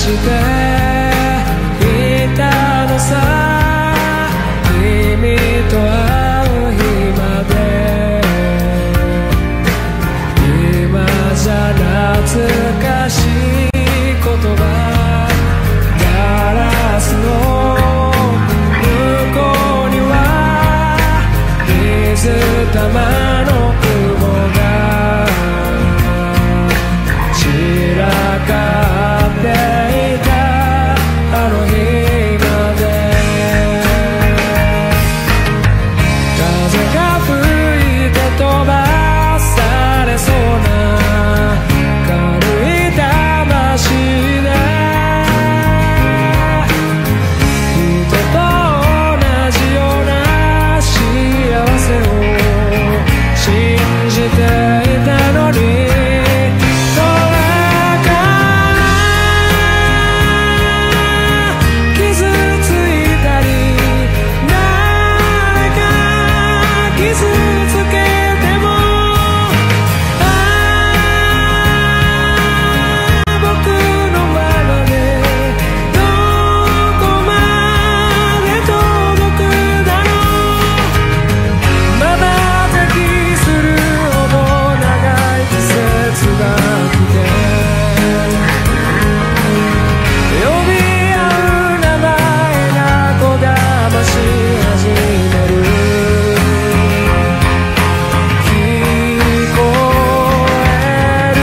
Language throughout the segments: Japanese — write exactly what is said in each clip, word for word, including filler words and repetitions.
していたのさ、君と会う日まで。今じゃ懐かしい言葉、ガラスの向こうには水玉の雲が散らかっていたあの日まで。風が吹いて飛ばされそうな軽い魂で、人と同じような幸せを信じていたのに、それから傷ついたり誰か傷つけても、ああ僕のままでどこまで届くだろう。まばたきするほど長い季節が来て、呼び合う名前がこだまし始める。聞こえる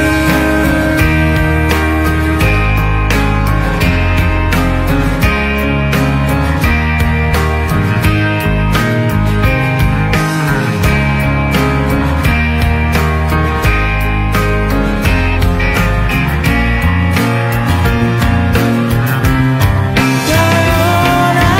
さよなら、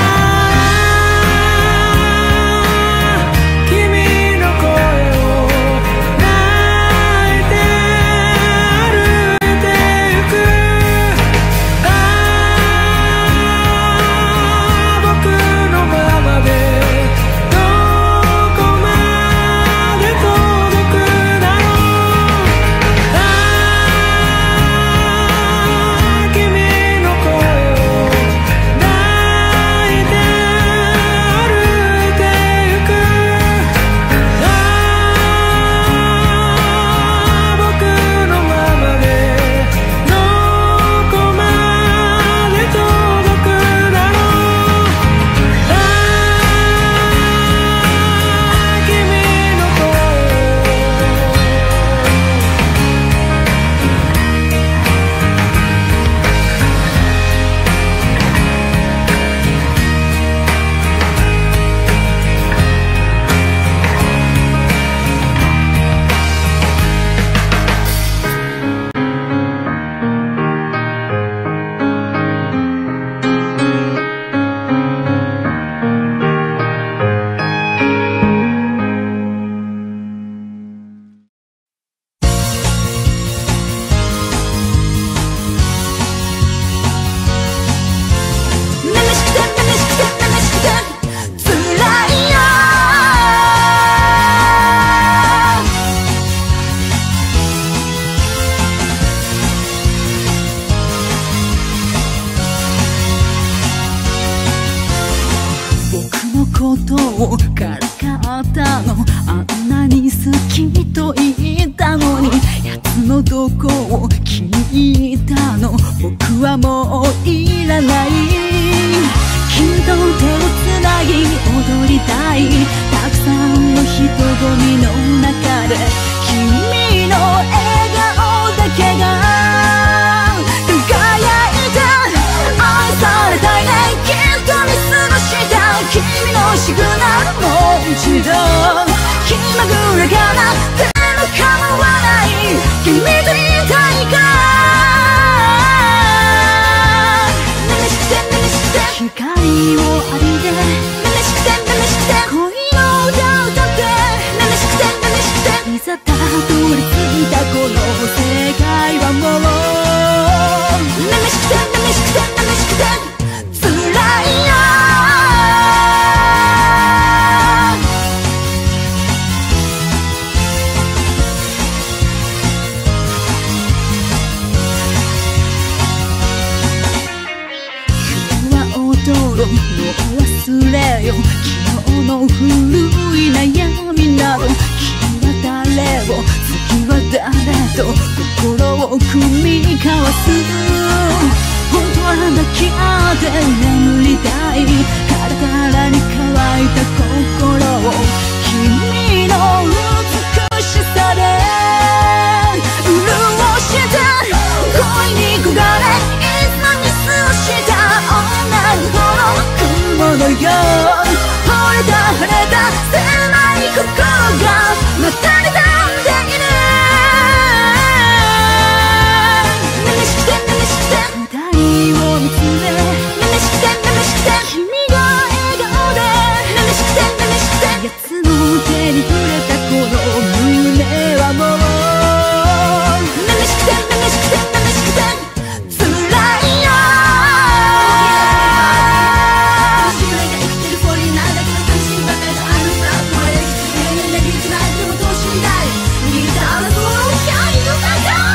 君の声を泣いて歩いてゆく。ああ僕のままでどこまで届くだろう。ああ君の声を泣いて歩いてゆく。ああ僕のままでどこまで届くだろう。ああ君の声めめしくてめめしくてめめしくてつらいよ。僕のことをからかったの、あんなに好きと言ったのに、奴のどこを気に入ったの。僕はもういらない。君と手をつなぎ踊りたい。たくさんの人混みの中で君の笑顔だけが輝いて、愛されたいね。きっと見過ごした君のシグナルもう一度気まぐれかな。でも構わない、君といたいから。めめしくてめめしくて光を浴びて、めめしくてめめしくて恋の歌を歌って、めめしくてめめしくていざたどり着いたこの世界はもうめめしくてめめしくてめめしくてつらいよ。 う忘れよ昨日の古い悩みなど。君は誰を次は誰と心を組み交わす。本当は抱き合って眠りたい。カラカラに乾いた心を君の美しさで潤して恋に焦がれいつもミスをした女心雲のよう惚れた晴れた狭い心がまた妬んでいる。めめしくてめめしくて二人を見つめめめしくてめめしくて君が笑顔でめめしくてめめしくて奴の手に触れたこの胸はもうめめしくてめめしくてめめしくて辛いよ。私が生きてるフォリーなんだけど楽しいばかりだ。あのフラットまで生きてるできないでもどうしないギターの心をキャイの中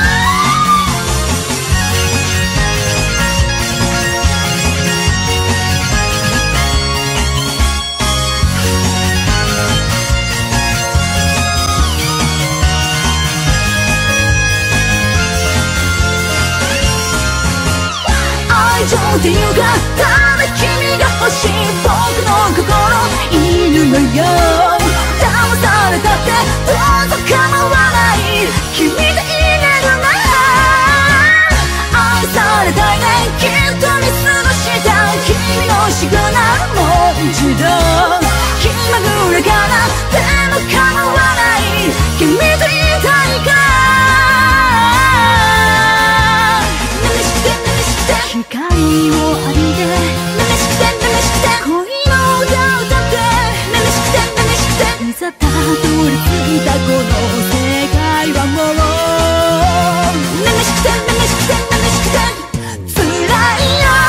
っていうかただ君が欲しい僕の心いるのよ。騙されたってどうぞ構わない君でいれるなら愛されたいねきっと見過ごした君のシグナルもう一度気まぐれかなでも構わない君といたいから光を浴びてめめしくてめめしくて恋の歌を歌ってめめしくてめめしくていざたどり着いたこの世界はもうめめしくてめめしくてめめしくて辛いよ。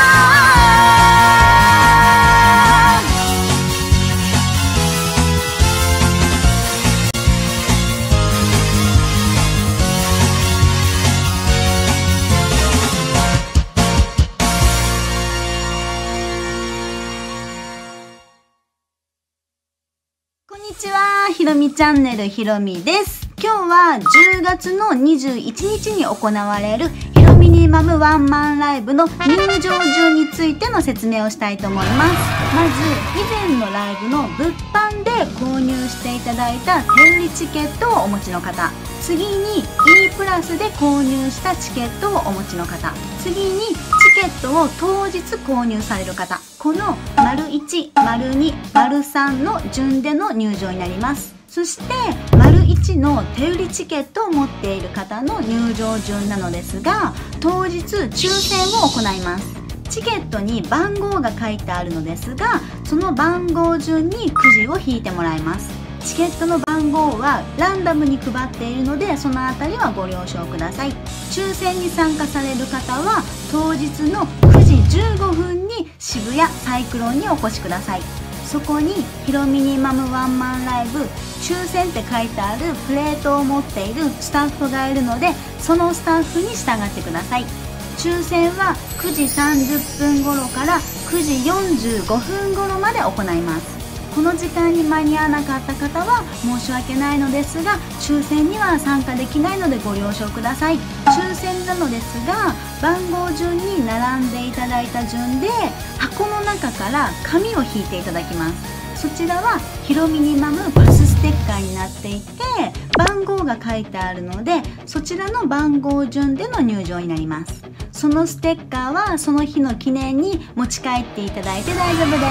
こんにちは、ひろみチャンネルひろみです。今日はじゅうがつのにじゅういちにちに行われるひろミニマムワンマンライブの入場順についての説明をしたいと思います。まず以前のライブの物販で購入していただいた手売りチケットをお持ちの方、次に E プラスで購入したチケットをお持ちの方、次にチケットを当日購入される方、この丸いち、丸に、丸さんの順での入場になります。そして丸いちの手売りチケットを持っている方の入場順なのですが、当日抽選を行います。チケットに番号が書いてあるのですが、その番号順にくじを引いてもらいます。チケットの番号はランダムに配っているので、そのあたりはご了承ください。抽選に参加される方は当日のくじじゅうごふんに渋谷サイクロンにお越しください。そこにひろミニマムワンマンライブ抽選って書いてあるプレートを持っているスタッフがいるので、そのスタッフに従ってください。抽選はくじさんじゅっぷん頃からくじよんじゅうごふん頃まで行います。この時間に間に合わなかった方は申し訳ないのですが、抽選には参加できないのでご了承ください。抽選なのですが、番号順に並んでいただいた順で箱の中から紙を引いていただきます。そちらはひろミニマムパスステッカーになっていて、番号が書いてあるので、そちらの番号順での入場になります。そのステッカーはその日の記念に持ち帰っていただいて大丈夫です。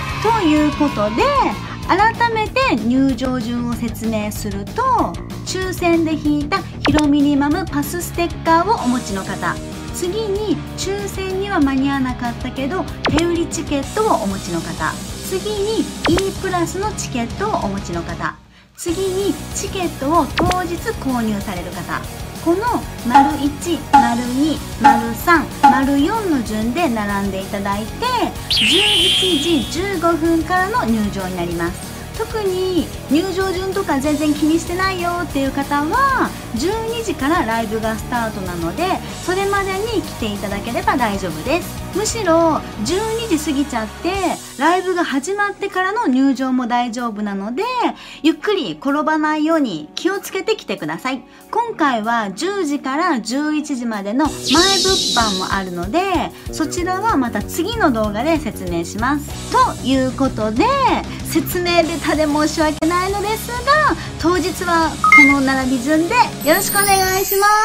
ということで、改めて入場順を説明すると、抽選で引いたひろミニマムパスステッカーをお持ちの方、次に抽選には間に合わなかったけど手売りチケットをお持ちの方、次に E プラスのチケットをお持ちの方、次にチケットを当日購入される方、この丸いち、丸に、丸さん、丸よんの順で並んでいただいて、じゅういちじじゅうごふんからの入場になります。特に入場順とか全然気にしてないよっていう方は、 じゅうにじからライブがスタートなので、それまでに来ていただければ大丈夫です。むしろじゅうにじ過ぎちゃってライブが始まってからの入場も大丈夫なので、ゆっくり転ばないように気をつけて来てください。今回はじゅうじからじゅういちじまでの前物販もあるので、そちらはまた次の動画で説明します。ということで、説明ベタで申し訳ないのですが、当日はこの並び順でよろしくお願いします。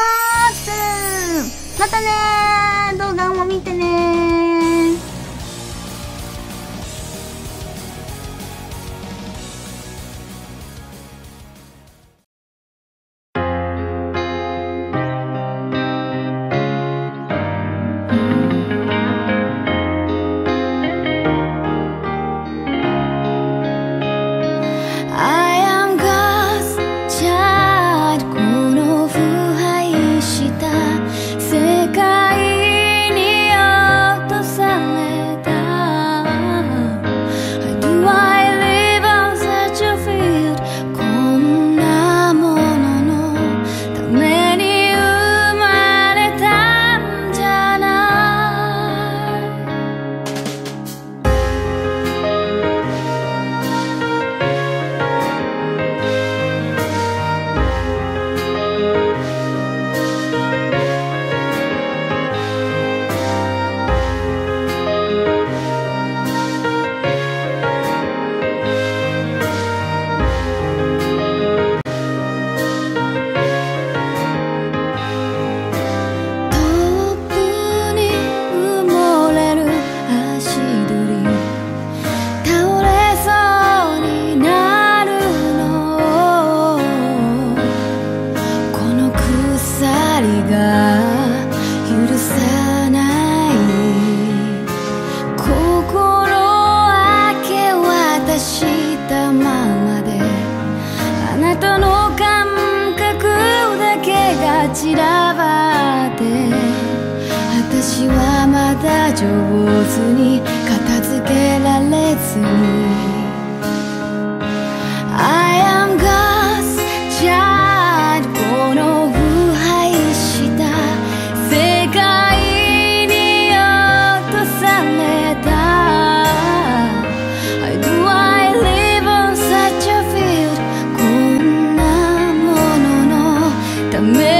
またねー、動画も見てねー。散らばって私はまだ上手に片付けられずに I am God's child この腐敗した世界に落とされた Why do I live on such a field こんなもののため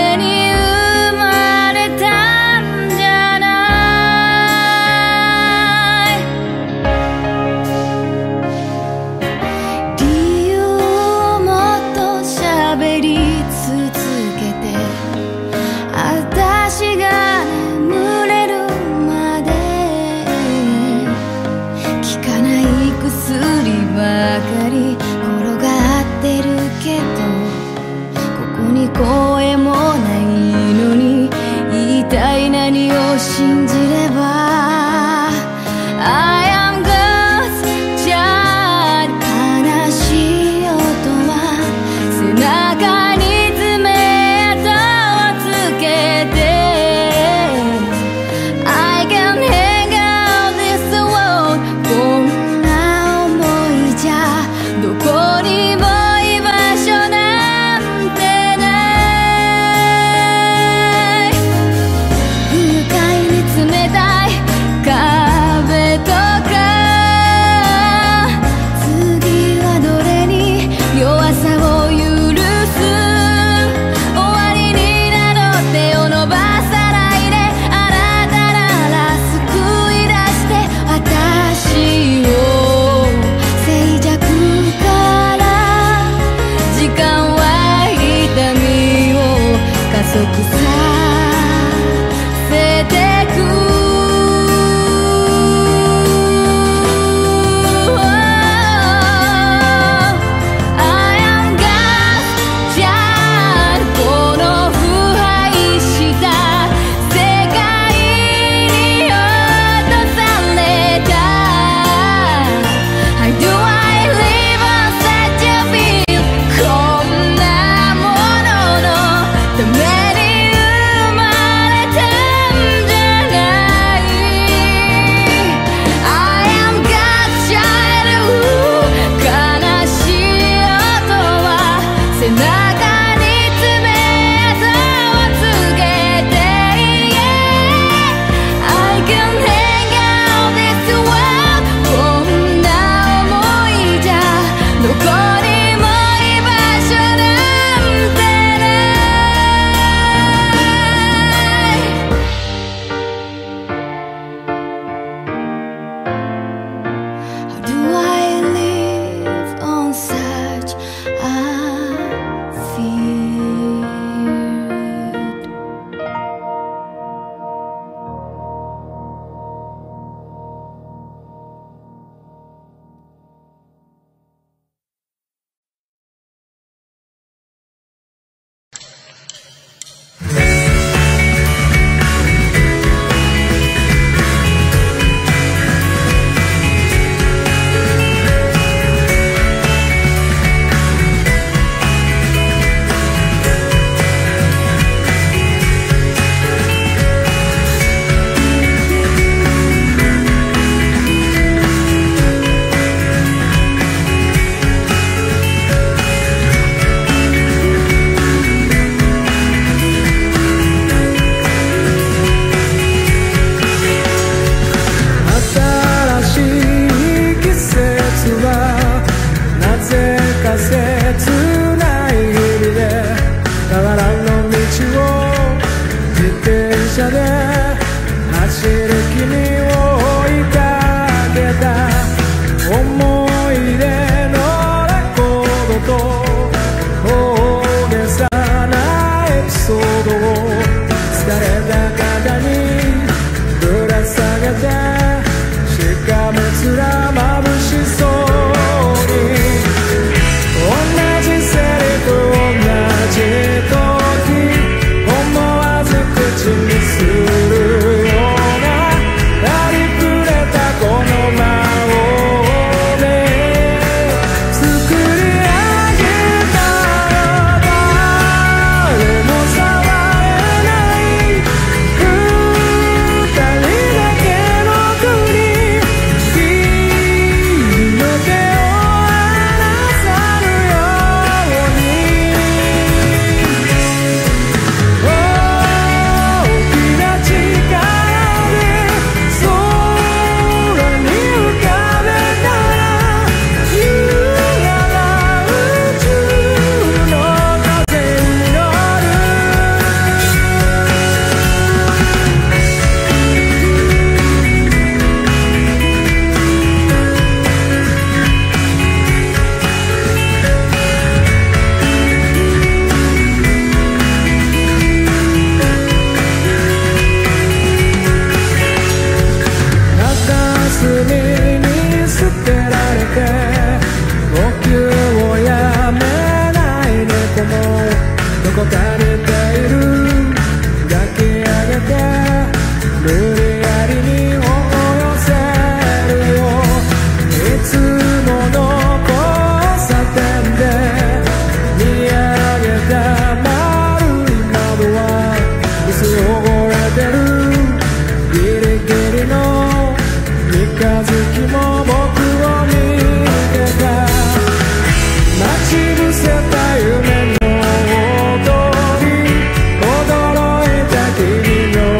りに寄せるよ。いつもの交差点で見上げた丸い窓は水汚れてる。ギリギリの三日月も僕を見てた。待ち伏せた夢の音に驚いた君の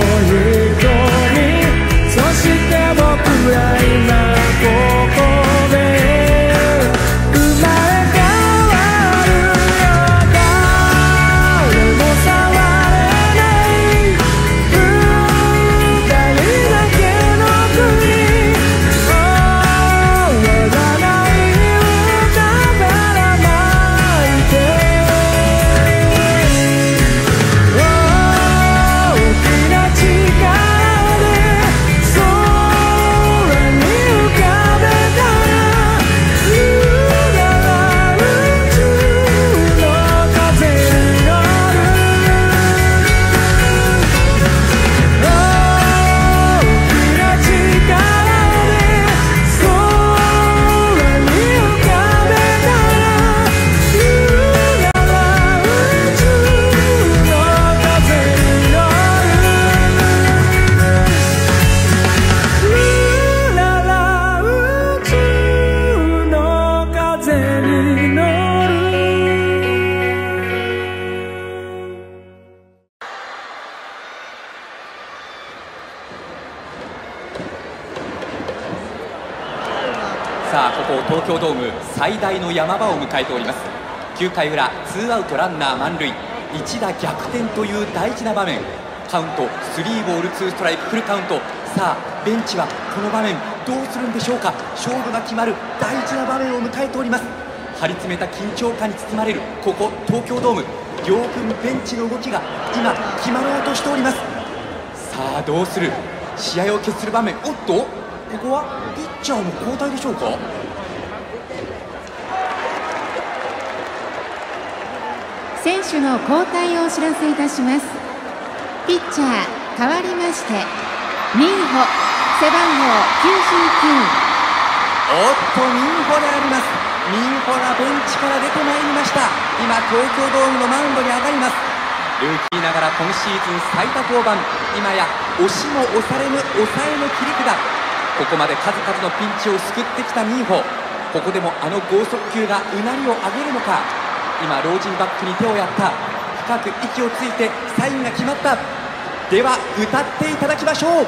瞳。そして僕ら今ここで生まれ変わるよ。誰も触れない二人だけの国。終わらない歌ばらまいて、大きな力で空に浮かべたら、うらら宇宙の風に乗る。大きな力で空に浮かべたら、うらら宇宙の風に乗る。うらら宇宙の風に乗る。 さあここ東京ドーム最大の山場を迎えております。きゅうかい裏、ツーアウトランナー満塁、一打逆転という大事な場面。カウントスリーボールツーストライク、フルカウント。さあベンチはこの場面どうするんでしょうか。勝負が決まる大事な場面を迎えております。張り詰めた緊張感に包まれるここ東京ドーム。両軍ベンチの動きが今決まろうとしております。さあどうする。試合を決する場面。おっとここはピッチャーの交代でしょうか。 選手の交代をお知らせいたします。ピッチャー変わりまして、ミンホ背番号きゅうじゅうきゅう。 おっとミンホであります。ミンホがベンチから出てまいりました。今東京ドームのマウンドに上がります。ルーキーながら今シーズン最多登板。今や押しも押されぬ抑えの切り札。ここまで数々のピンチを救ってきたミンホ。ここでもあの剛速球がうなりを上げるのか。今老人バックに手をやった。深く息をついてサインが決まった。では歌っていただきましょう。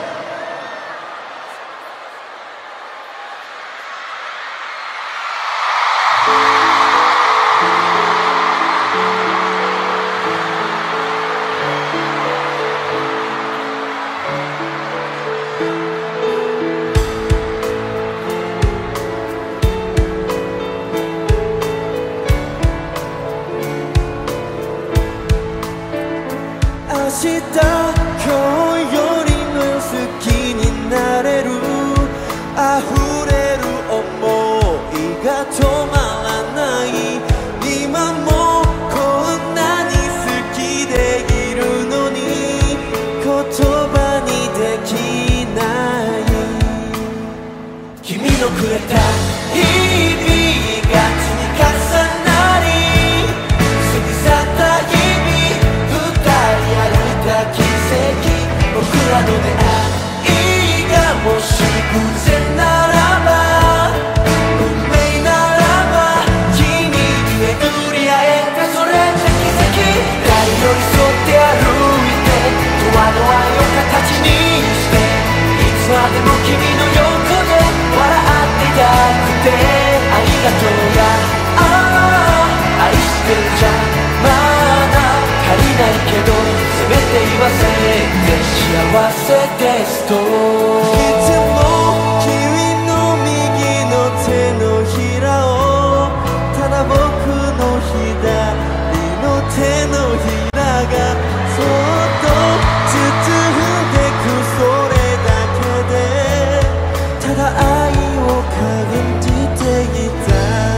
明日今日よりも好きになれる。溢れる想いが止まらない。今もこんなに好きでいるのに言葉にできない。君のくれた日々が積み重なり、過ぎ去った日々奇跡、僕らの出会いがもし偶然ならば、運命ならば、君に巡り会えたそれって奇跡。誰寄り添って歩いて、永遠の愛を形にして、いつまでも君の横で笑っていたくて、ありがとうや、ああ愛してるじゃまだ足りないけど全て言わせて幸せですと。いつも君の右の手のひらを、ただ僕の左の手のひらがそっと包んでく。それだけでただ愛を感じていた。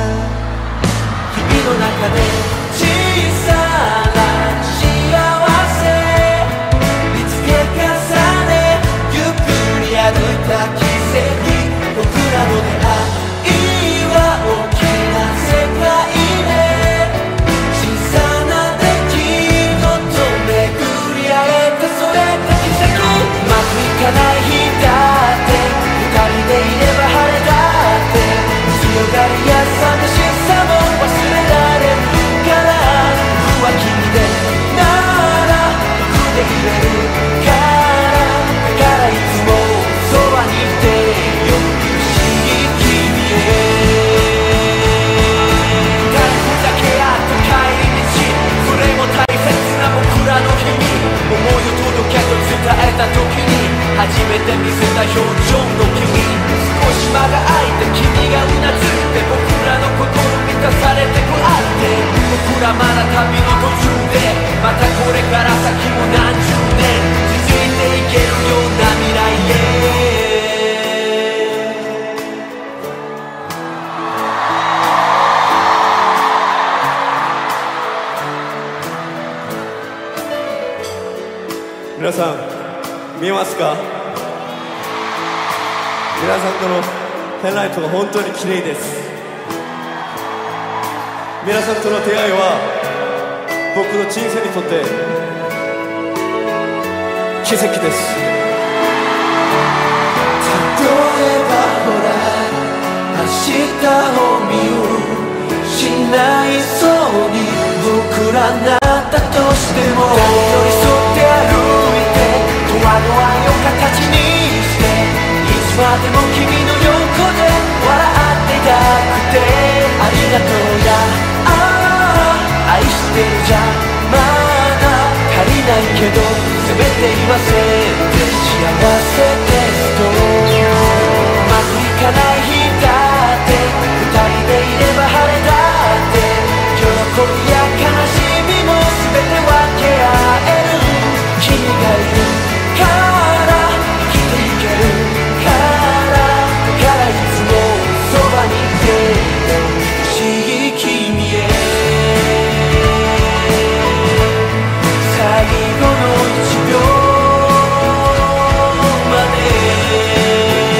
日々の中で小さな幸せ見つけ重ね、ゆっくり歩いた奇跡、僕らの出会いは大きな世界で小さな出来事巡り合えた、それって奇跡。うまくいかない日だって二人でいれば晴れだって、強がりや寂しさも忘れられるから、僕は君でなら僕でいれるから、だからいつもそばにいてよ、不思議君へ。誰だけあった帰り道、それも大切な僕らの日に、思いを届けと伝えた時に初めて見せた表情の君、少し間が空いて君がうなずいて、僕らの心満たされてこあって、僕らまだ旅の途中で、またこれから先も何十年続いていけるような未来へ。皆さん見えますか？皆さんとのペンライトが本当に綺麗です。皆さんとの出会いは僕の人生にとって奇跡です。例えばほら明日を見失いそうに僕らなったとしても、誰より沿って歩いて永遠の愛を形にして、いつまでも君の横で笑っていたくて、ありがとうやああ愛してるじゃまだ足りないけど、せめて言わせて幸せですと。うまくいかない日だって二人でいれば晴れだって、喜びや悲しみも全て分け合える君がいるから生きていけるから、だからいつもそばにいて不思議君へ。最後の一秒まで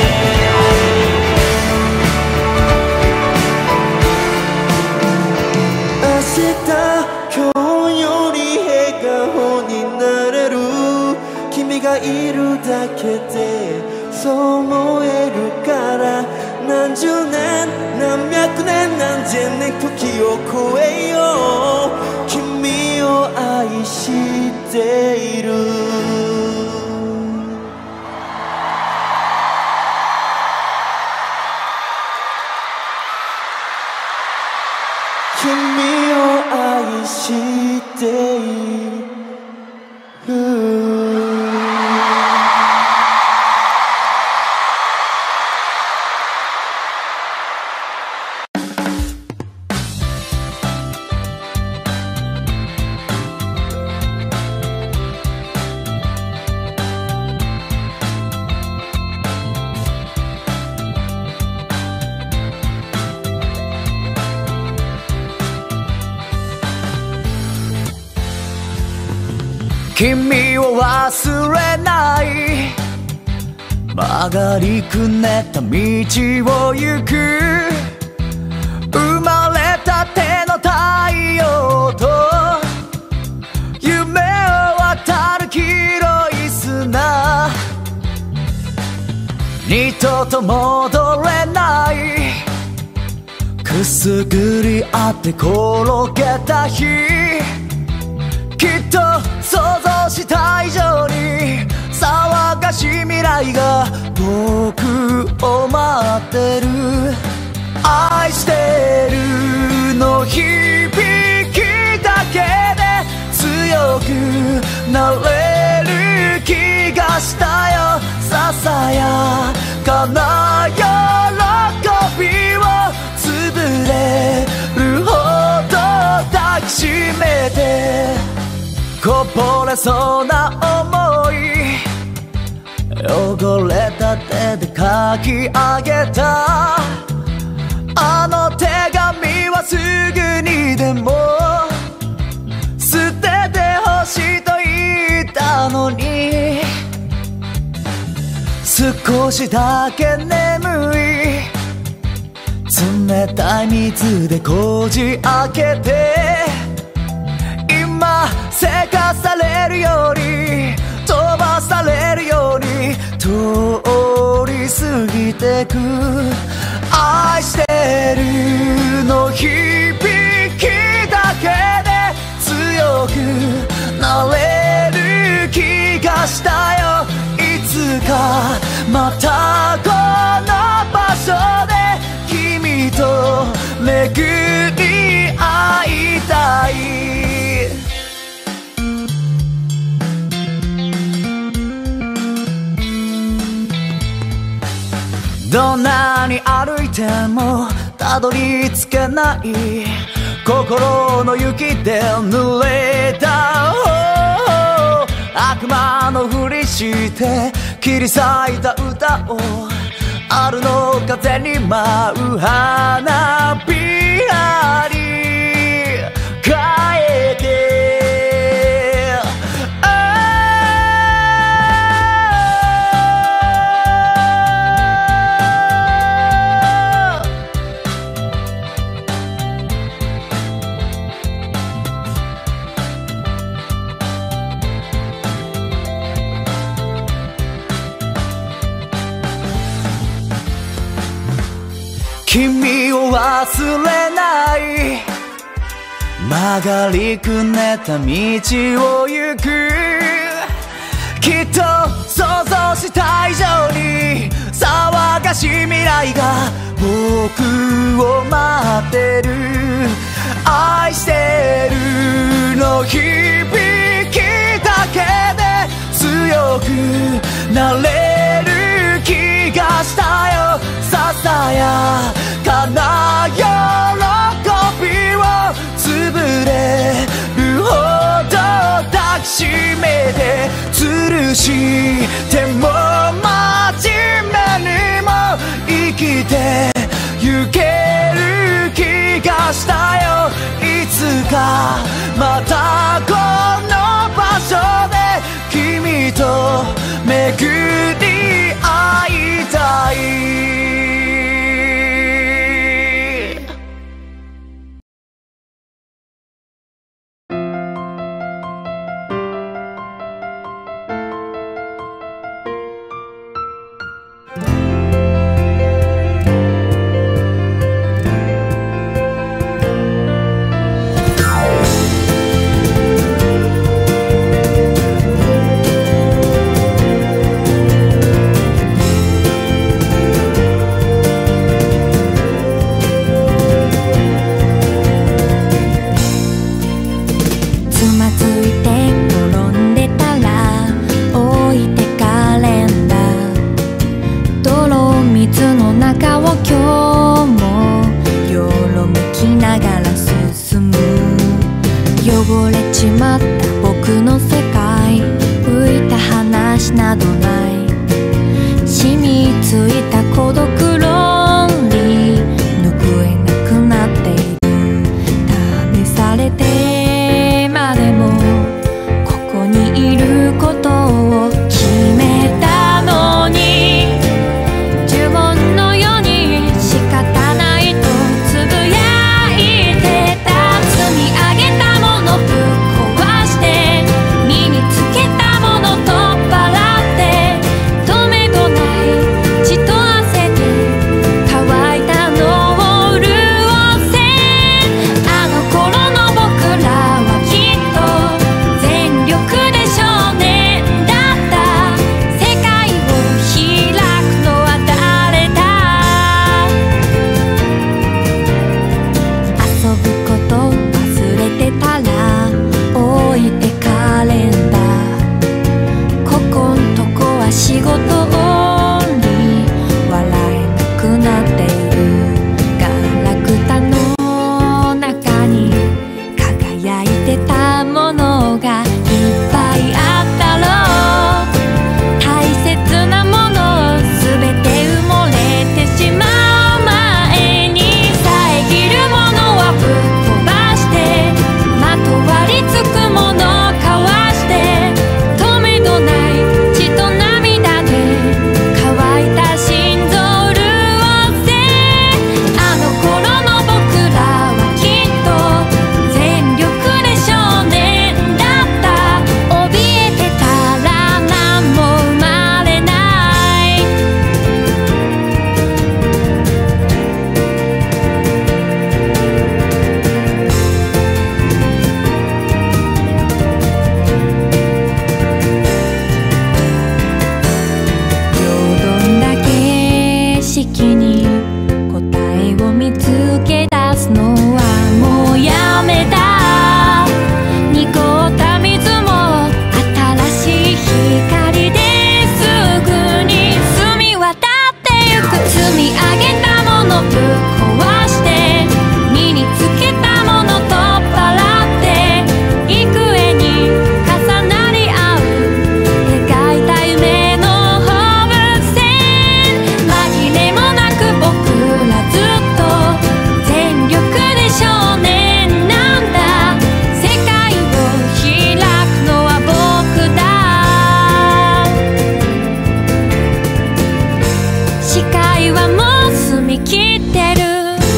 明日今日より笑顔になれる君がいるだけでそう思えるから、何十年何百年何千年時を超えよう君を愛している。君を愛している。 君を忘れない、曲がりくねった道を行く、生まれたての太陽と夢を渡る黄色い砂、二度と戻れない、くすぐり合って転げた日、きっと想像した以上に騒がしい未来が僕を待ってる。愛してるの響きだけで強くなれる気がしたよ。ささやかな喜びを潰れるほど抱きしめて、こぼれそうな想い汚れた手で書き上げたあの手紙はすぐにでも捨ててほしいと言ったのに、す少しだけ眠い冷たい水でこじ開けて今せかされるより飛ばされるように通り過ぎてく愛してるの響きだけで強くなれる気がしたよいつかまたこの場所で君と巡り会いたいどんなに歩いてもたどり着けない心の雪で濡れた悪魔のふりして切り裂いた歌を春の風に舞う花びらに変えて君を忘れない曲がりくねった道を行くきっと想像した以上に騒がしい未来が僕を待ってる愛してるの響きだけで強くなれる気がしたよささやかな喜びを潰れるほど抱きしめて吊るしても真面目にも生きてゆける気がしたよいつかまたこの場所で君と巡り会いたい汚れちまった僕の世界浮いた話などない染みついた孤独論理拭えなくなっている試されてまでもここにいることを決めたのに呪文のように仕方ないとつぶやいてた積み上げたものぶっ壊して身につけたもの取っ払って止めどない血と汗できに答えを見つけ出すのはもうやめた。濁った水も新しい光ですぐに澄み渡ってゆく。積み上げたものぶっ壊して身につけたもの取っ払って幾重に重なり合う描いた夢の放物線。紛れもなく僕らずっと全力で少年なんだ。世界を開くのは僕だ。視界はもう澄み切ってる。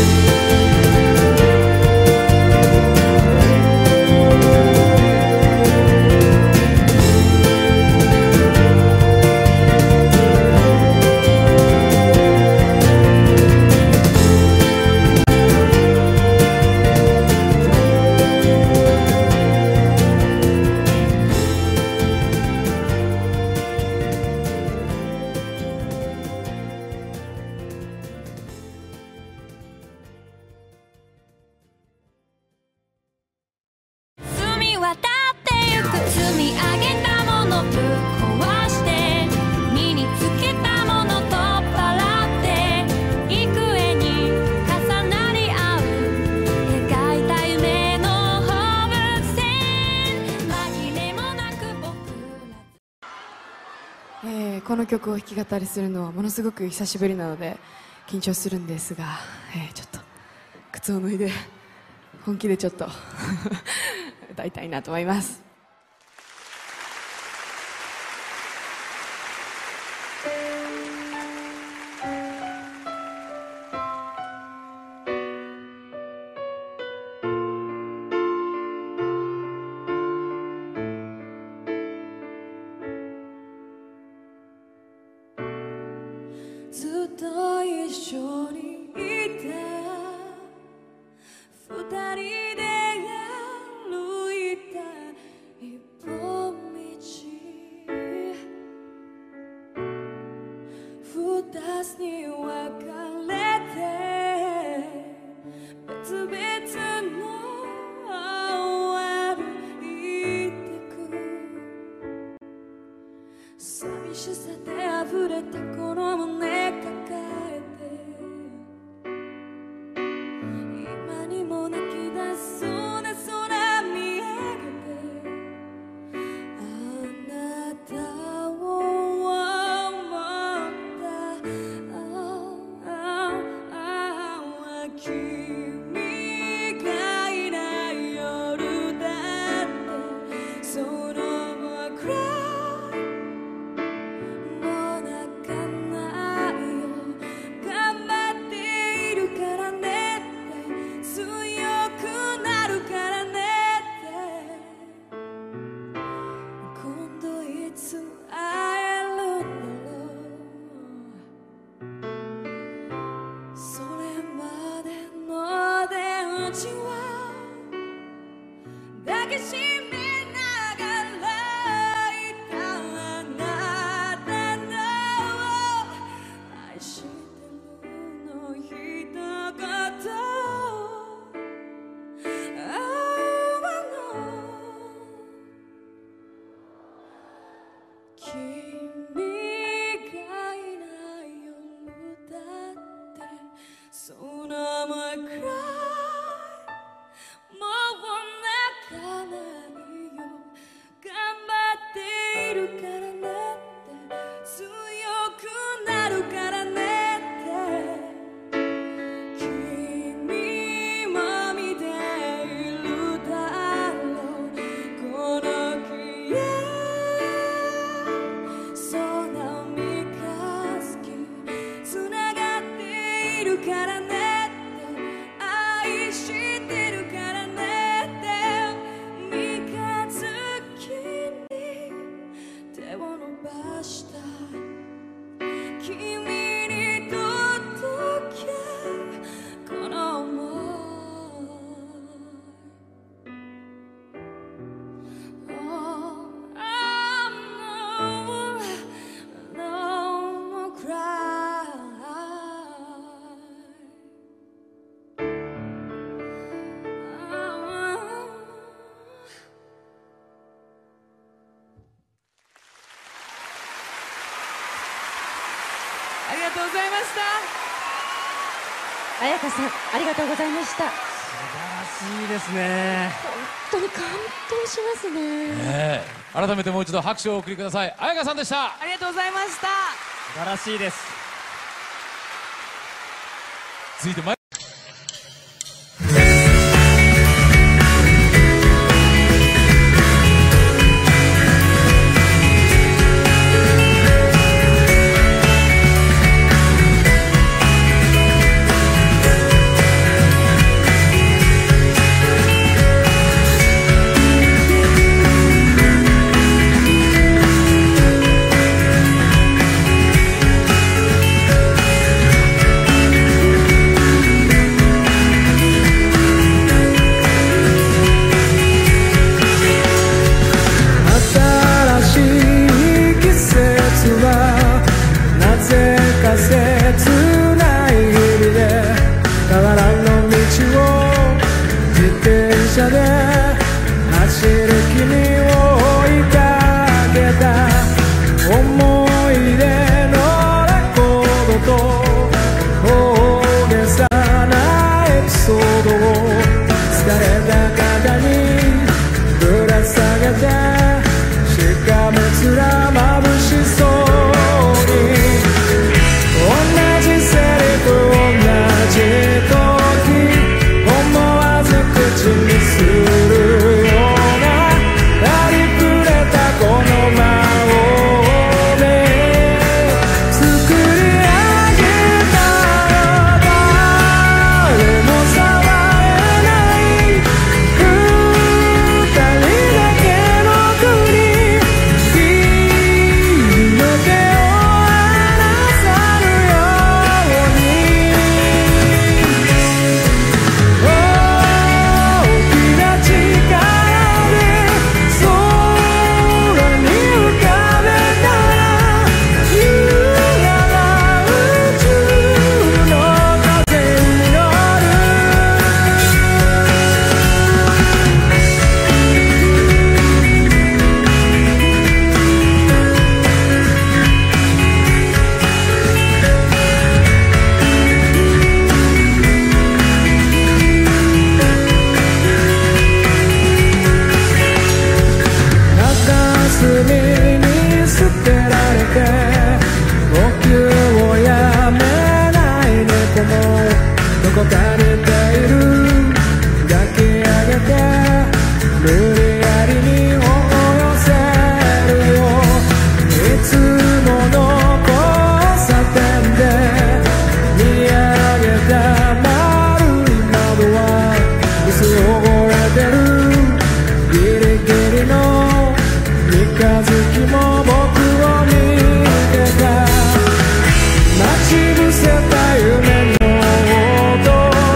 澄み渡ってゆく。積み上げたものぶっ壊して身につけたもの取っ払って幾重に重なり合う描いた夢の放物線。紛れもなく僕ら。 えーこの曲を弾き語りするのはものすごく久しぶりなので緊張するんですが、えーちょっと靴を脱いで本気でちょっと歌いたいなと思います。 ずっと一緒にいた二人で歩いた一本道。二つに分かれて別々の歩いてく。寂しさで溢れたこの胸抱えて今にも泣き出しそうな空見上げてあなたを思った君がいない夜だってそのまま暗いもう泣かないよ頑張っているからねって強くなるからねって今度いつ会えるんだろう。それまでの電池は抱きしめながらいたあなたの愛してるの一言あの君がいない夜だってそのまま暗いもう泣かないよ頑張っているからねって強くなるからねって君も見ているだろうこの日へ空を三日月つながっているからねって愛してるからねって三日月に手を伸ばした君に届けこの想い。Oh, no, no more cry. ありがとうございました。 彩香さん、ありがとうございました。 素晴らしいですね。 本当に感動しますね。 ねえ、改めてもう一度拍手をお送りください。彩香さんでした。 ありがとうございました。 素晴らしいです。続いてまい待ち伏せた夢の音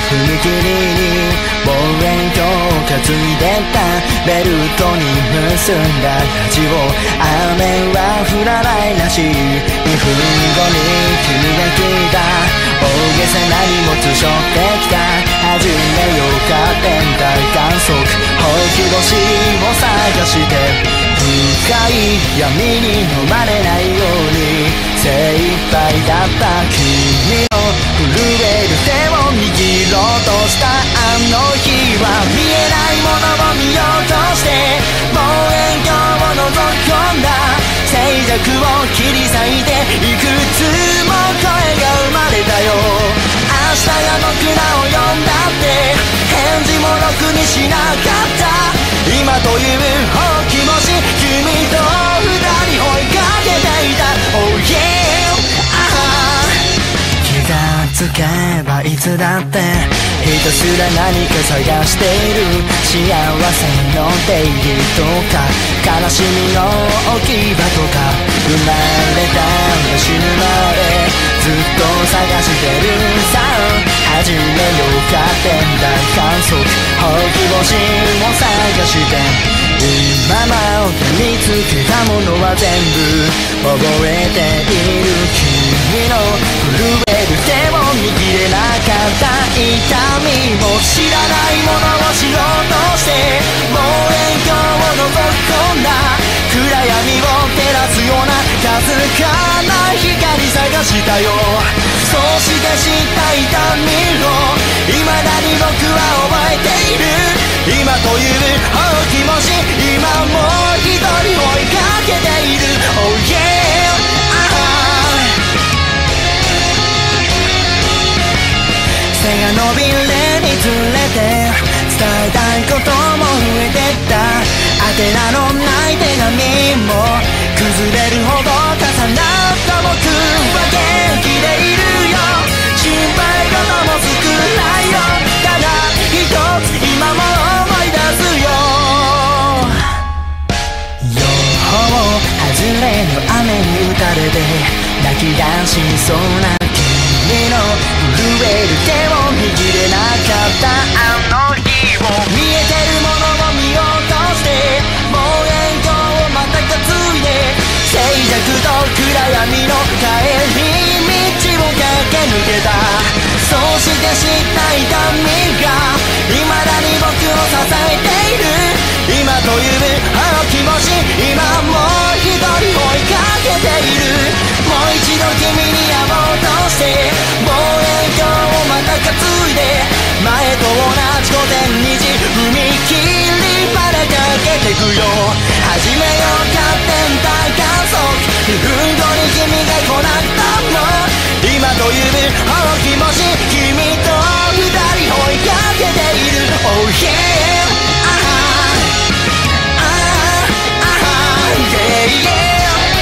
踏切に望遠鏡を担いでたベルトに結んだラジオ雨は降らないらしいにふんごに君が来た大げさな荷物背負ってきた始めようか天体観測ほうき星を探して深い闇に飲まれないように精一杯だった君の震える手を握ろうとしたあの日は見えないものを見ようとして望遠鏡を覗き込んだ静寂を切り裂いていくつも声が生まれたよ明日が僕らを呼んだって返事もろくにしなかった今という大きもし君と二人追いかけていた Oh yeah 気がつけばいつだってひたすら何か探している幸せの定義とか悲しみの置き場とか生まれたら死ぬまでずっと探してるさ始めようか天体観測ほうき星を探して今まで見つけたものは全部覚えている君の震える手を握れなかった痛みも知らないものを知ろうとして望遠鏡を覗き込んだ暗闇を照らすようなかすかな光探したよそして知った痛みを未だに僕は覚えている今という大きもし今もう一人追いかけている Oh yeah 背が伸びれにつれて伝えたいことも増えてった宛名のない手紙も崩れるほど重なった僕は元気でいるよ心配事も少ないよただ一つ今も思い出すよ予報外れの雨に打たれて泣き出しそうな君の震える手を握れなかったあの日を見えてるものを見ようとして望遠鏡をまた担いで静寂と暗闇の帰り道を駆け抜けたそして知った痛みが未だに僕を支えている今という大きもし今もう一人追いかけているもう一度君に会おうとして望遠鏡をまた担いで前と同じ午前にじ踏切までかけてくよ始めようか天体観測にふんごに君が来なくたの今という大きもし君と二人追いかけている Oh yeah ああああ Yeah yeah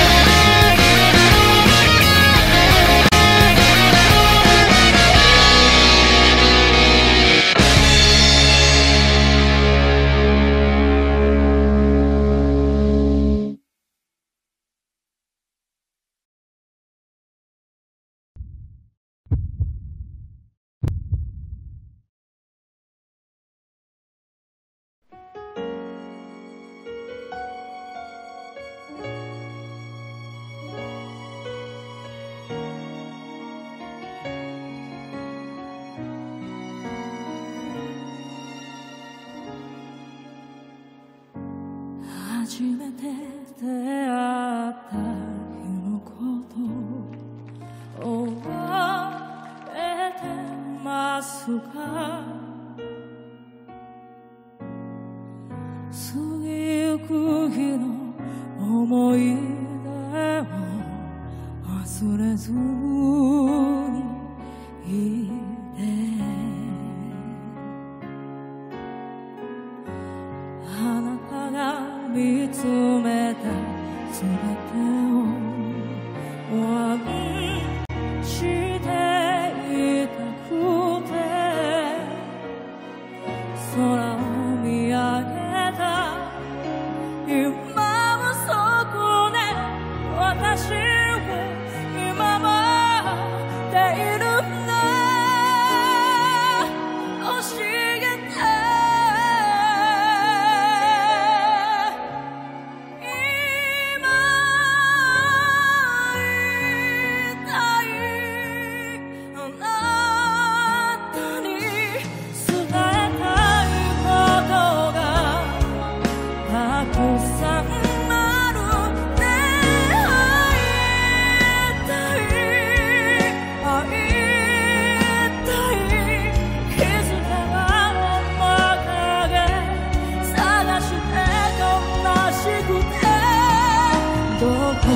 初めて出会った日のこと覚えてますか過ぎゆく日の思い出を忘れずにいてあなたが見つめたすべてをワンしていたくて空を見上げた今はそこで私を見守っているんだ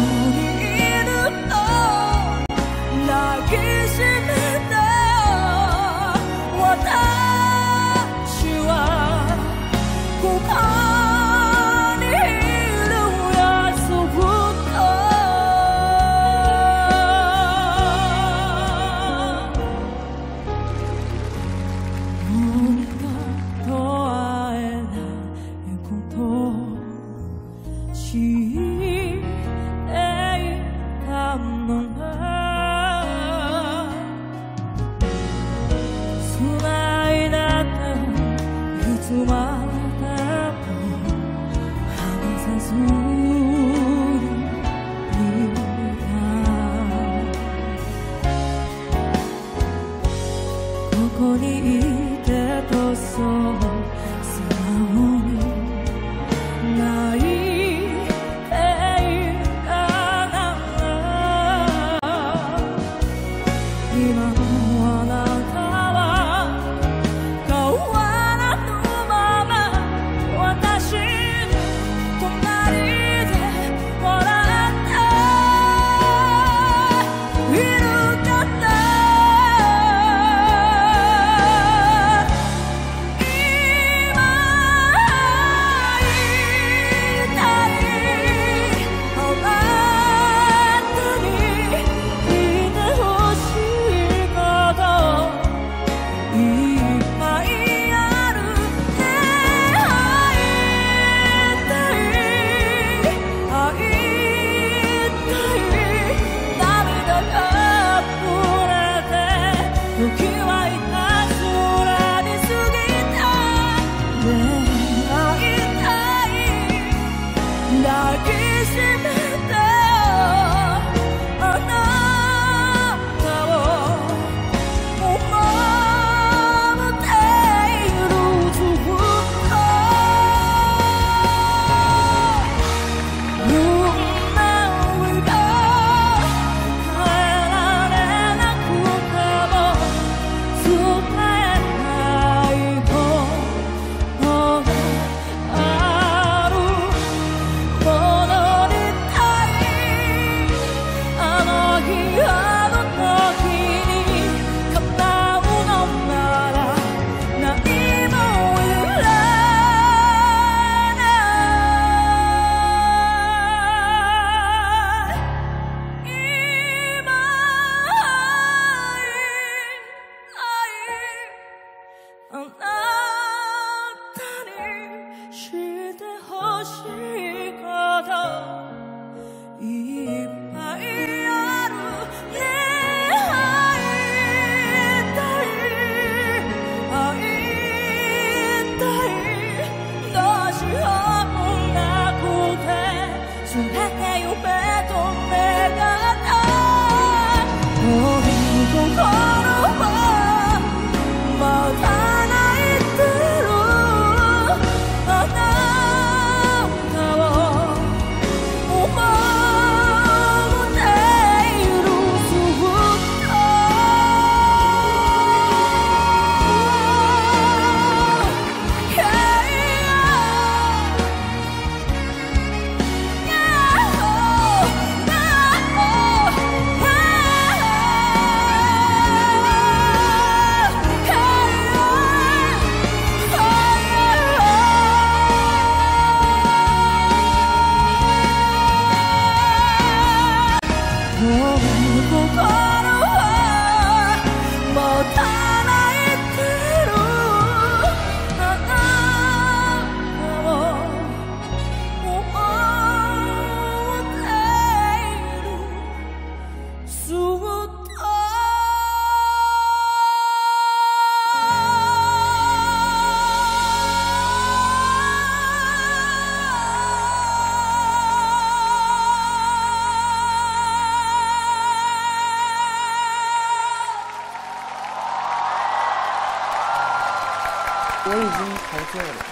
我已经陶醉了。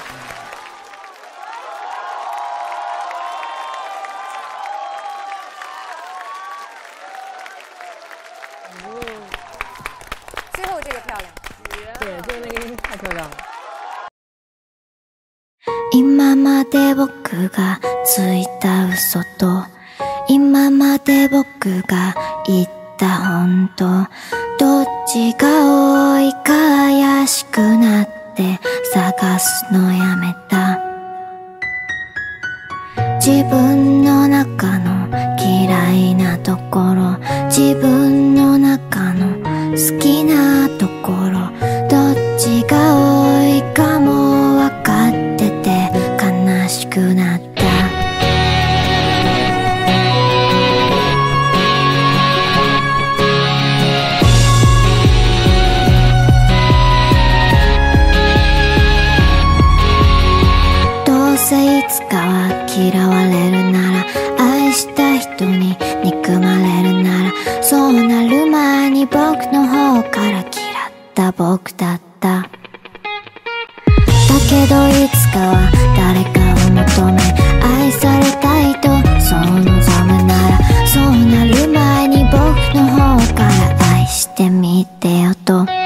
最后这个漂亮。 对，就是那个音太漂亮了。 今まで僕がついた嘘と今まで僕が言った本当、どっちが多いか怪しくなって探すのやめた。自分の中の嫌いなところ、自分の中の好きなところ、どっちが多いかも分かってて悲しくなった。どうせいつかは嫌われるなら、愛した人に憎まれるなら、そうなる前に僕の方から嫌った僕だった。だけどいつかは誰かを求め、愛されたいとそう望むなら、そうなる前に僕の方から愛してみてよと。君が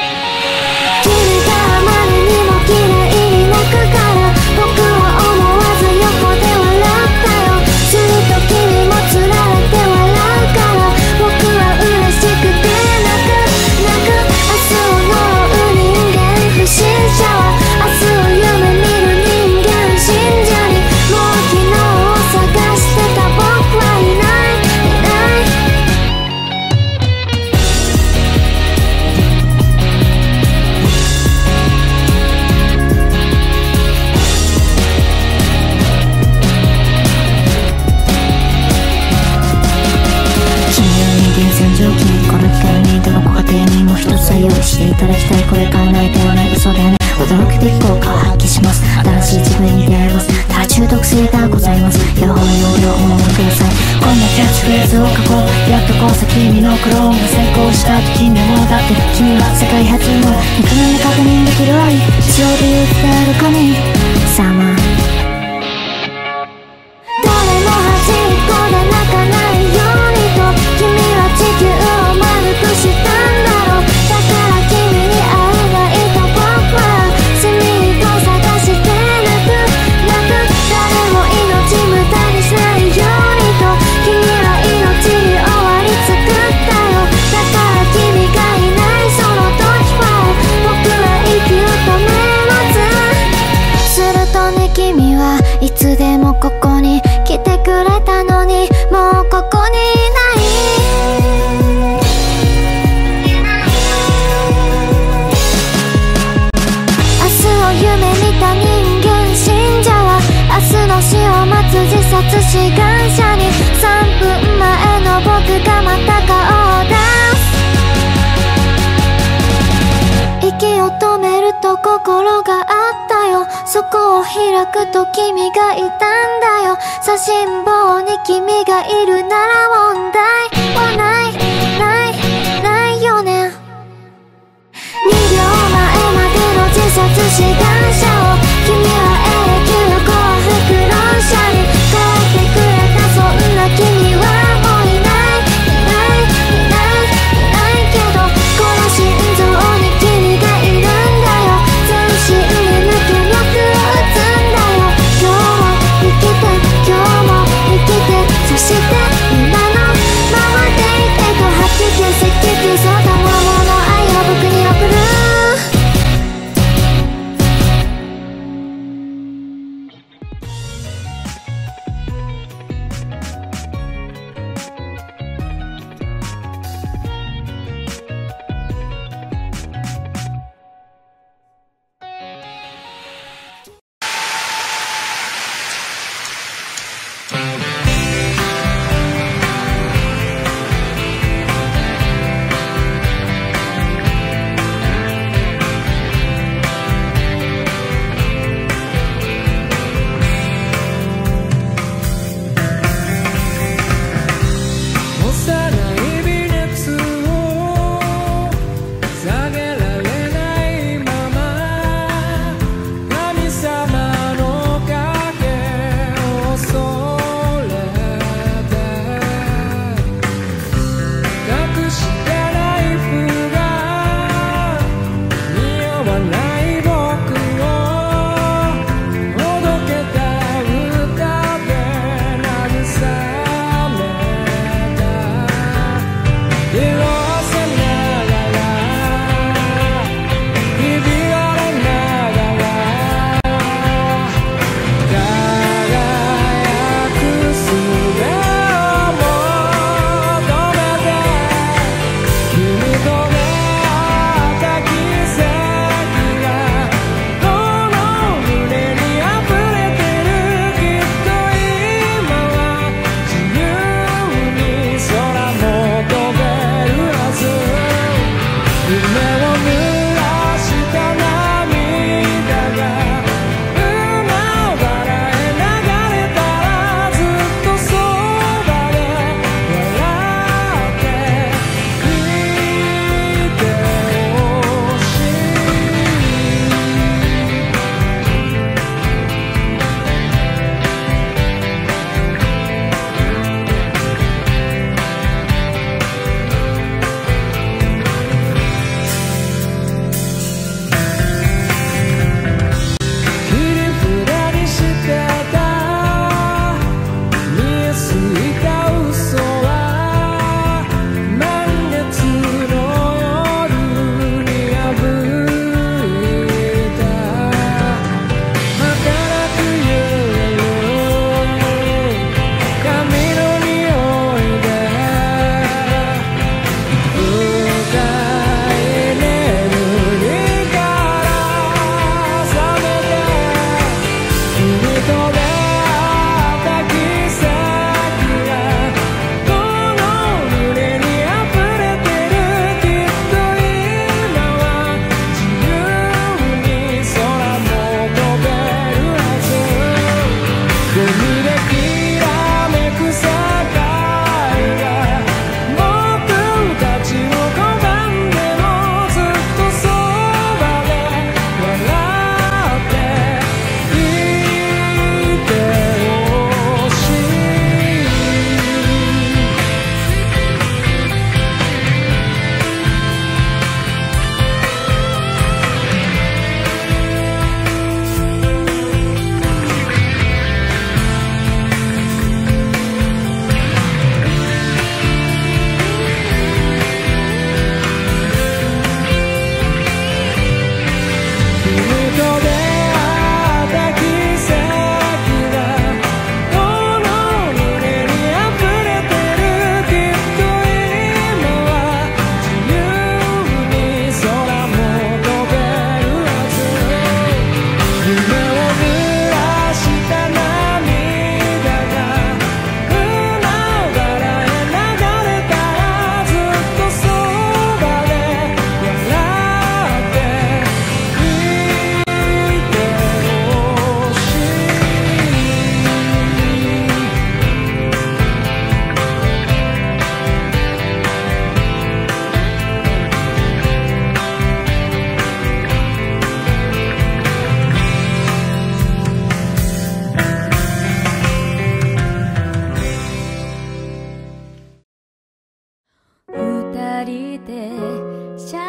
あまりにも嫌いに泣くから、僕は思わず横で笑ったよ。すると君もつられて笑うから、僕は嬉しくて泣く泣く。明日を呪う人間不審者は、明日を夢見る人間信者に、もう昨日を探してた僕はいないいない。君は人間洗浄機、この機会にどのご家庭にも一つは用意していただきたい。これから泣いてはない嘘だよね。驚くべき効果を発揮します。新しい自分に出会います。ただ中毒性がございます。両方容量をお守りください。こんなキャッチフレーズを書こう。やっとこうさ君のクローンが成功した時にもだって、君は世界初の肉眼で確認できる愛、強で言ってある神様。誰も端っこで泣かないようにと、君は地球を丸くしたんだろう。だから君に会えないと僕は隅っこ探して泣く泣く。誰も命無駄にしないようにと、君は命に終わり作ったよ。だから君がいないその時は、僕は息を止めます。するとね、君はいつでもここに来てくれたのに、もうここにいない。明日を夢見た人間信者は、明日の死を待つ自殺志願者に、さんぷんまえの僕がまた顔を出す。息を止めると心があったよ。そこを開くと君がいたんだよ。写真簿に君がいるなら問題はないないないよね。にびょうまえまでの自殺志願者を、君は永久幸福論者に変えてくれた。そんな君はもういないいないいないいないけど、この心臓に君がいるんだよ。全身に無気力を打つんだよ。今日も生きて今日も生きて、そして今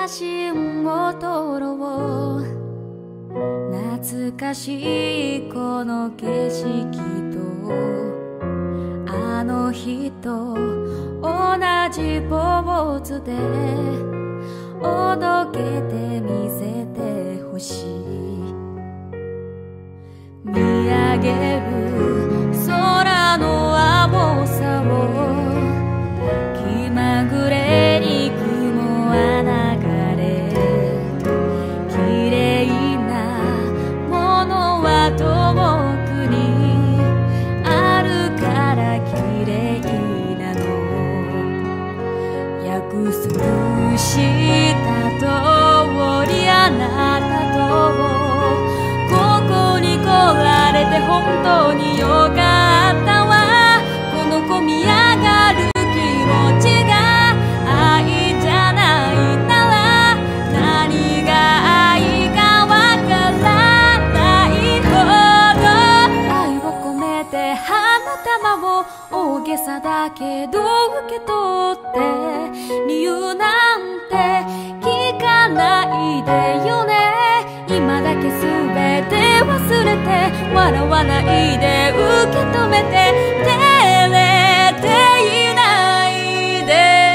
写真を撮ろう。懐かしいこの景色とあの日と同じポーズでおどけてみせてほしい。見上げる空の青さを気まぐれに雲は流れ、綺麗なものは遠くにあるから綺麗なの。約束した通りあなたとここに来られて本当によかったわ。この込み上がる気持ちが愛じゃないなら何が愛かわからないほど、愛を込めて花束を大げさだけど受け取って理由なんて聞かないでよね。今だけ全て忘れて笑わないで受け止めて照れていないで。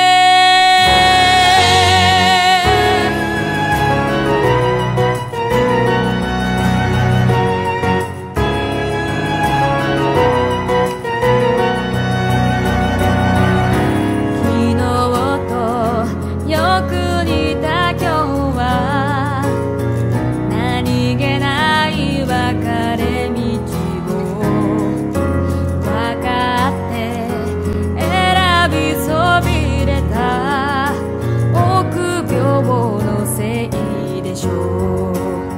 昨日とよく似た今日は何気ない別れ道を分かって選びそびれた臆病のせいでしょう。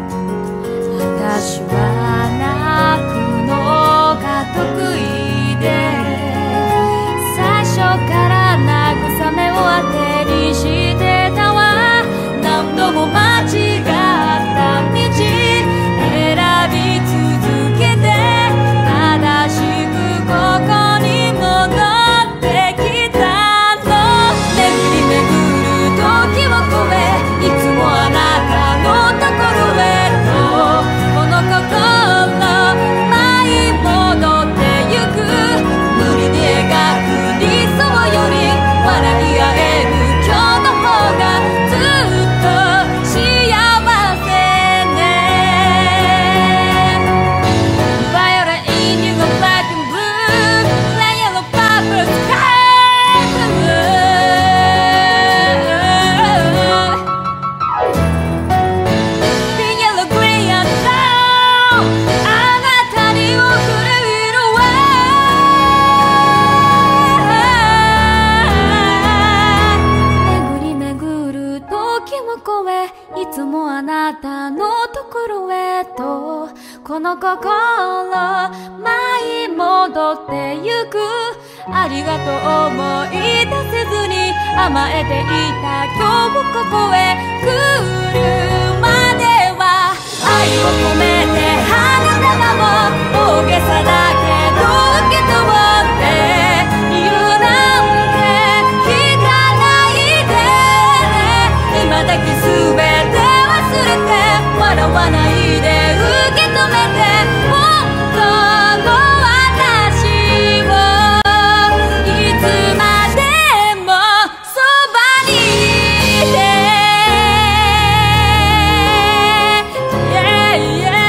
私は泣くのが得意で最初から慰めを当てにしてたわ。何度も間違った道選び続けて正しくここに戻ってきたの。巡り巡る時を越えいつもあなたのところへとこの心舞い戻ってゆく。無理に描く理想より笑い合える今日の方がずっと幸せね。Violet in your black and blue, red yellow purple sky blue. Pink yellow green and brown あなたに贈る色は巡り巡る時を越えいつもあなたのところへとこの心舞い戻ってゆく。ありがとう思い出せずに甘えていた今日ここへ来るまでは愛を込めて花束を大げさだけど受け取って理由なんて聞かないで。今だけ全て忘れて笑わないで受け止めて本当の私をいつまでもそばにいて。Yeah, yeah.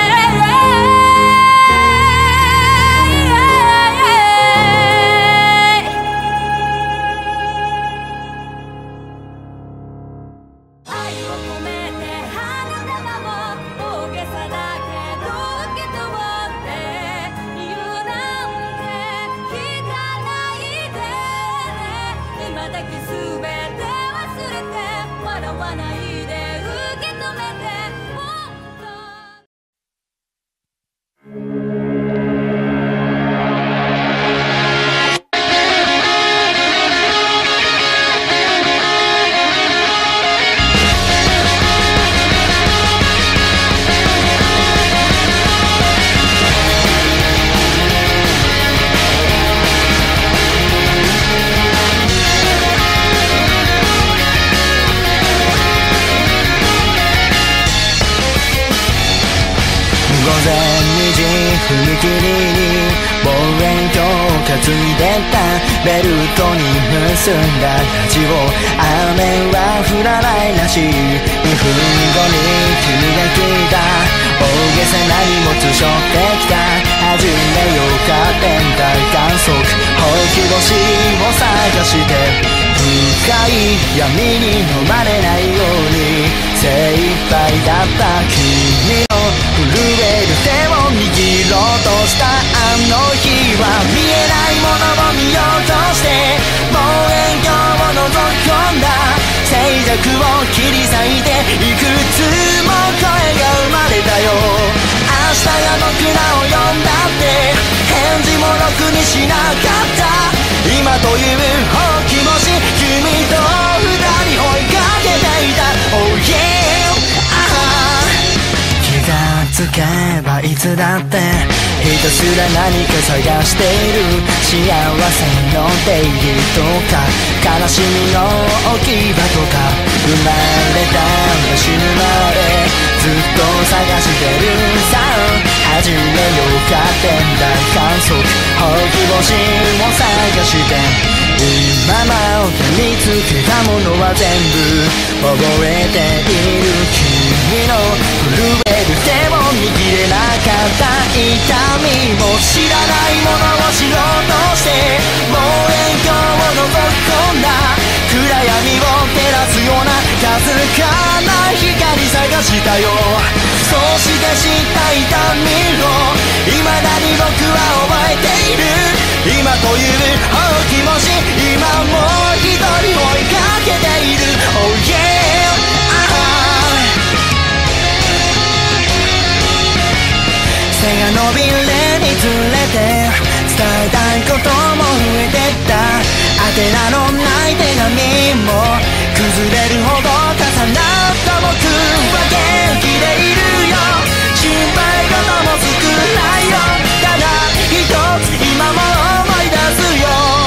「 れたベルトに結んだラジオ雨は降らないらしいにふんごに君が来た大げさな荷物背負ってきた始めようか天体観測ほうき星を探して深い闇に飲まれないように精一杯だった君の震える手を握ろうとしたあの日は見えないものを見ようとして望遠鏡を覗き込んだ静寂を切り裂いていくつも声が生まれたよ明日が僕らを呼んだって返事もろくにしなかった今という大きもし君と二人追いかけていた Oh yeah 気がつけばいつだってひたすら何か探している幸せの定義とか悲しみの置き場とか生まれたら死ぬまでずっと探してるさ始めようか天体観測ほうき星を探して今まで見つけたものは全部覚えている君の震える手を握れなかった痛みも知らないものを知ろうとして望遠鏡を覗き込んだ暗闇を照らすようなかすかな光探したよそして知った痛みを未だに僕は覚えている今という大きもし今もう一人追いかけている Oh yeah 背が伸びるにつれて伝えたいことも増えてった宛名のない手紙も崩れるほど重なった僕は元気でいるよ心配事も少ないよただ一つ今も思い出すよ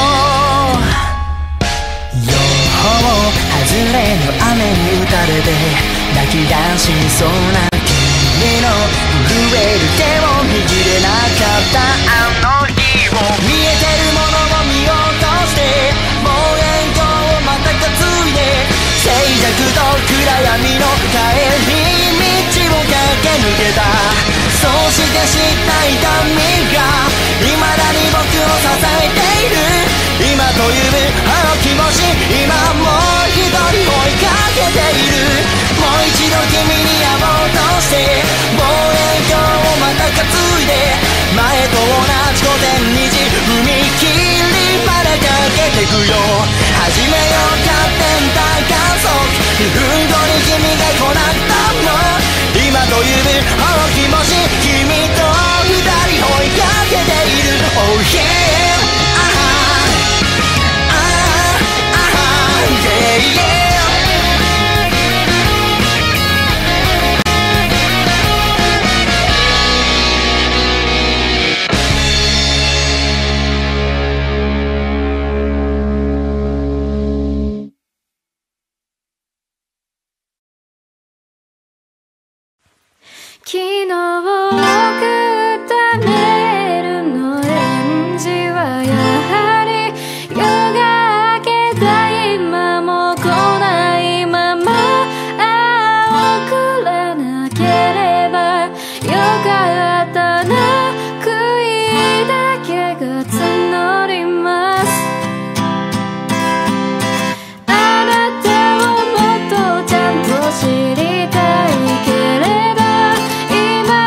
予報外れの雨に打たれて泣き出しそうな君の震える手を握れなかったあの日を見えてるものを見ようとして望遠鏡をまた担いで静寂と暗闇の帰り道を駆け抜けたそして知った痛みが未だに僕を支えている今という大きもし今もう一人追いかけているもう一度君に会おうとして望遠鏡をまた担いで前と同じ午前にじ踏切までかけてくよ始めようか天体観測にふんごに君が来なくたも今という大きもし君と二人追いかけている Oh yeah 昨日送ったメールの返事はやはり夜が明けた今も来ないままああ送らなければよかったな悔いだけが募りますあなたをもっとちゃんと知りたいければ今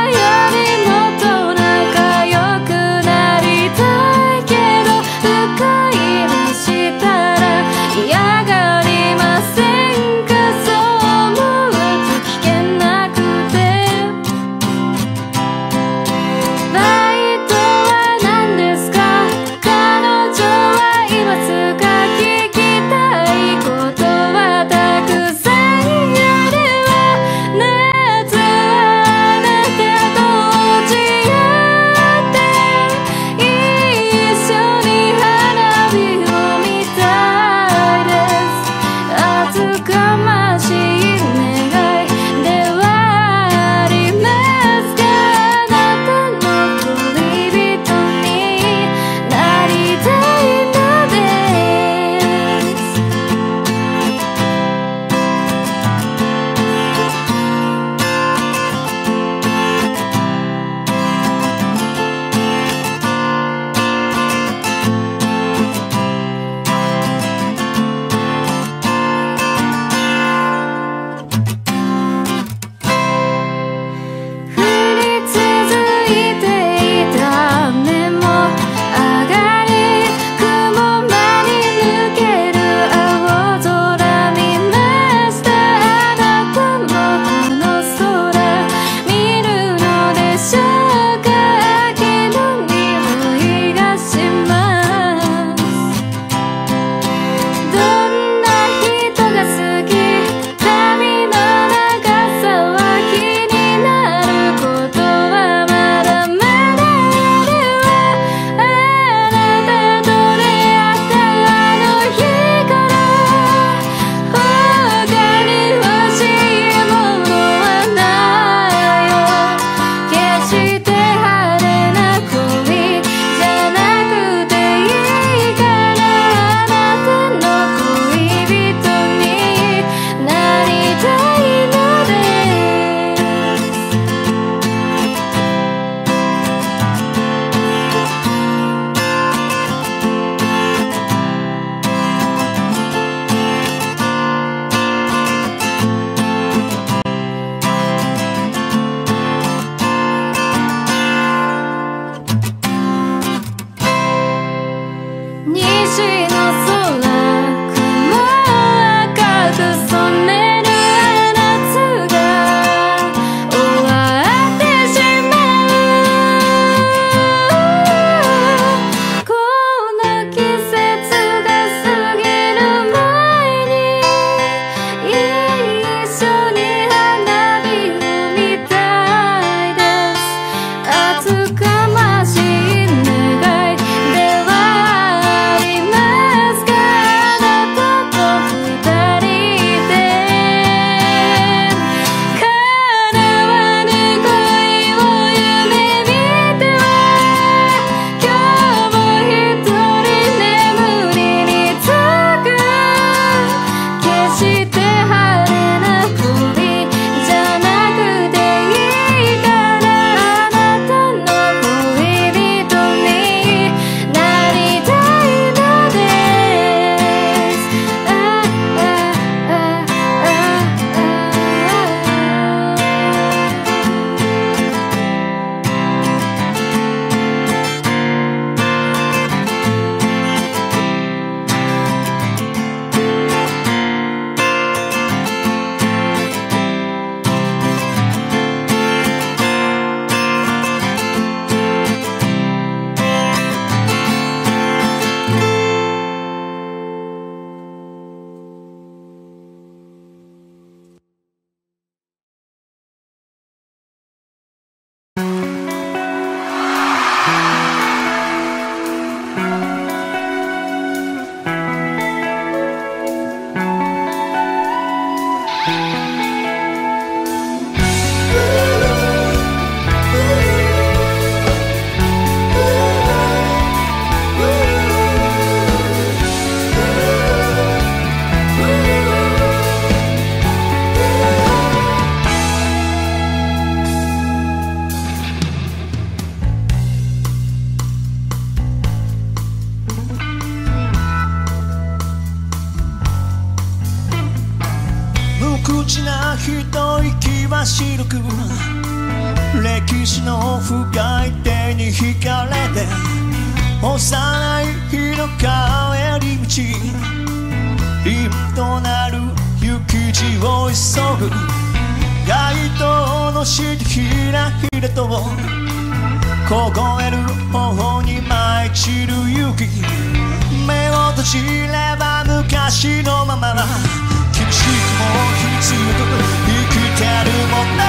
ちな一息は白く歴史の深い手に惹かれて幼い日の帰り道凛となる雪地を急ぐ街灯の下ひらひらと凍える頬に舞い散る雪目を閉じれば昔のまま厳しくも必要く生きてるもの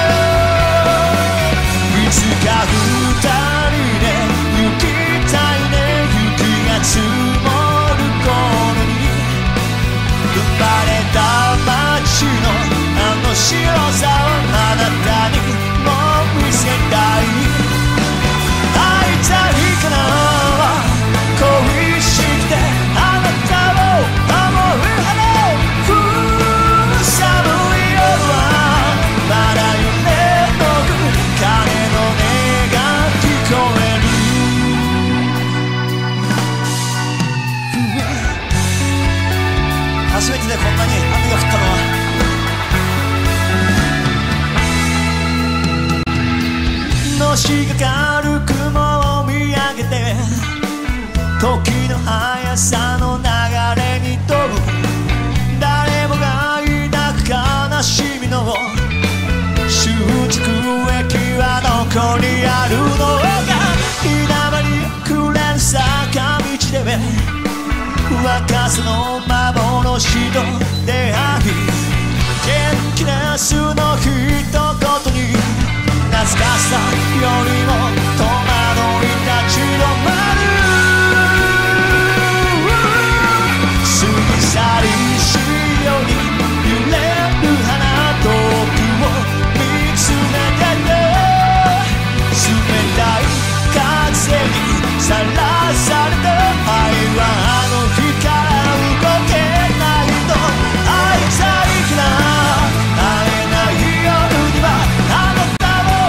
いつか二人で行きたいね雪が積もる頃に生まれた街のあの白さをあなたにもう見せたい会いたいから恋してあなたを守るはの寒い夜はまだ夢の鐘の音が聞こえる初めてでこんなに雨が降ったのはのしかかる雲を見上げて時の速さの流れに飛ぶ誰もが抱く悲しみの終着駅はどこにあるのか日だまりくれる坂道で若さの幻と出会い元気な素の一言に懐かしさよりも戸惑い立ち止まる過ぎ去りしように揺れる花遠くを見つめてる冷たい風にさらされた愛はあの日から動けないと会いたいから会えない夜にはあなた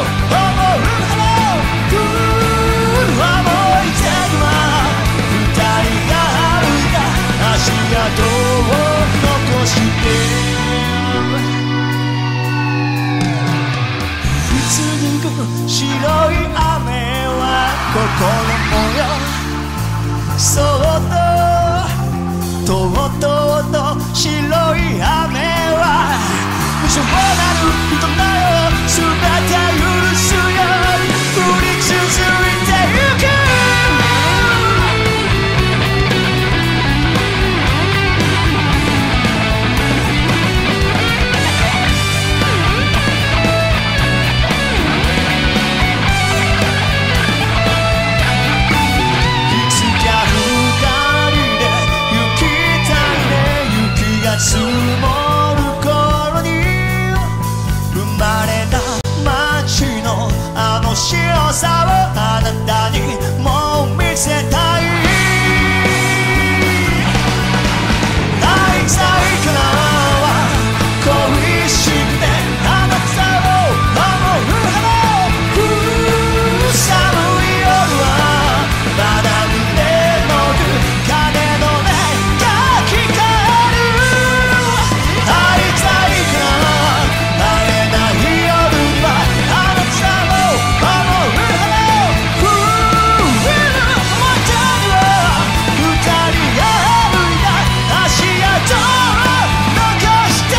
足跡を残して降り続く白い雨は心もよそっととうとうと白い雨は無情なる人だよ全て許すよ降り続いてゆく積もる頃に生まれた街のあの白さをあなたにもう見せたい会いたいから恋しくてあなたを守る花寒い夜はまだ胸の奥鐘の音が聞こえる会いたいから会えない夜にはあなたを守る花を震える元には二人が歩いた足跡を残して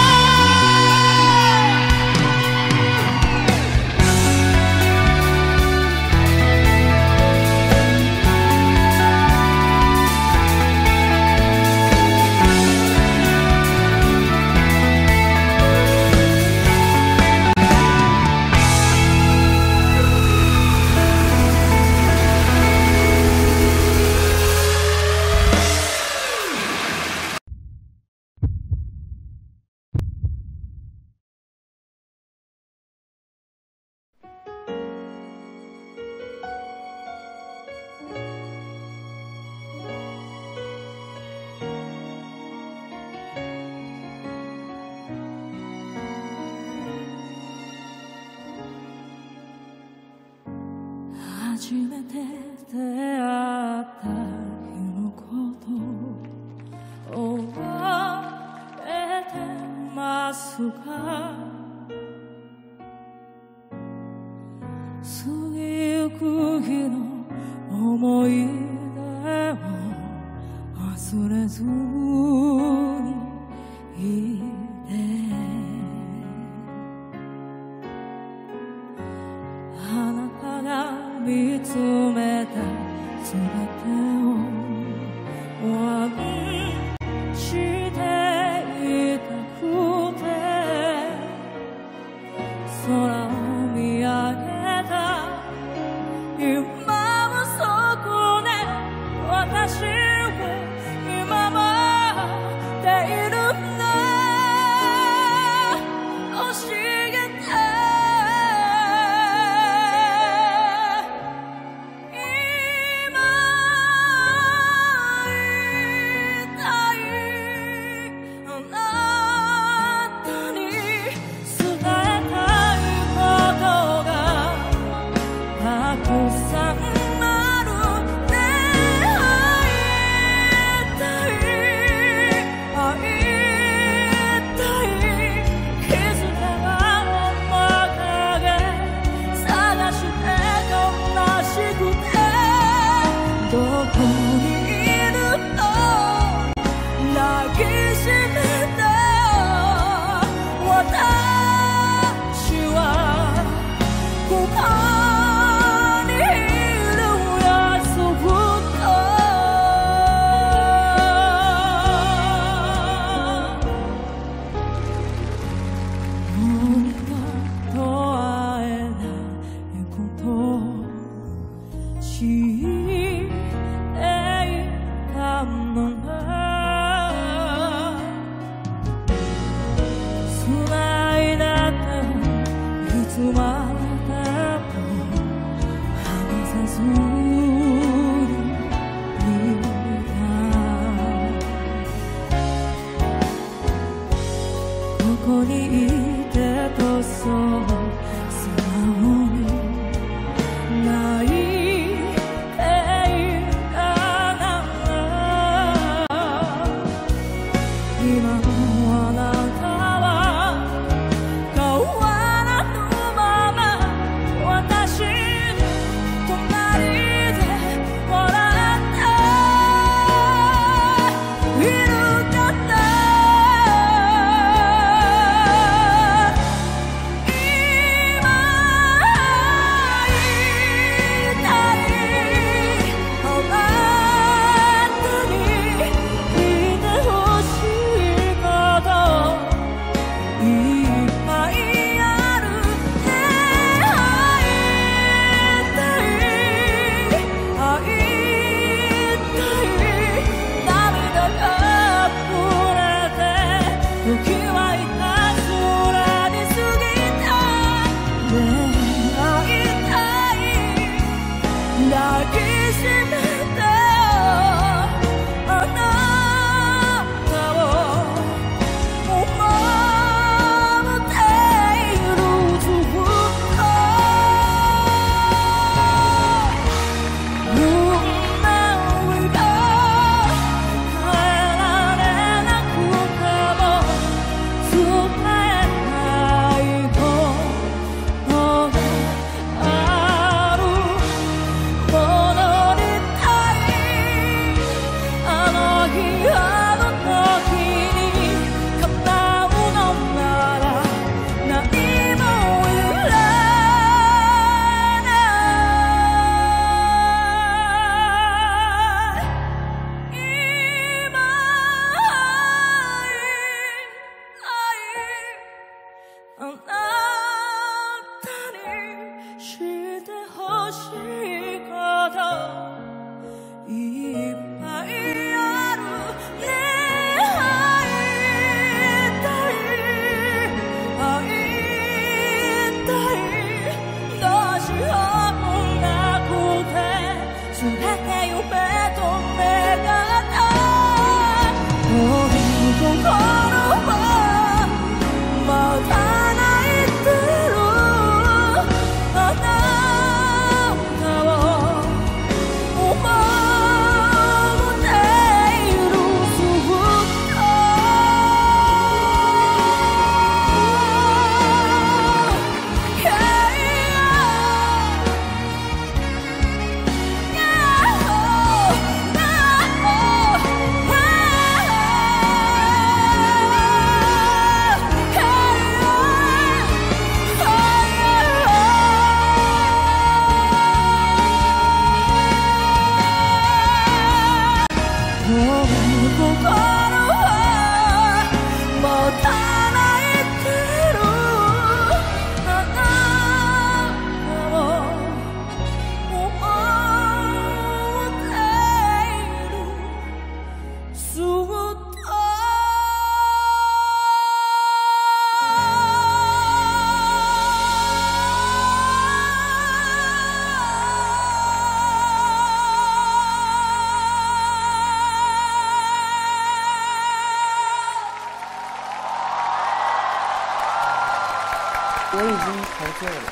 初めて出会った日のこと覚えてますつか過ぎゆく日の思い出を忘れずにいてあなたが見つめた全てをワンしていたくて空を見上げた今はそこで私を見守っているんだ教えて我已经陶醉了。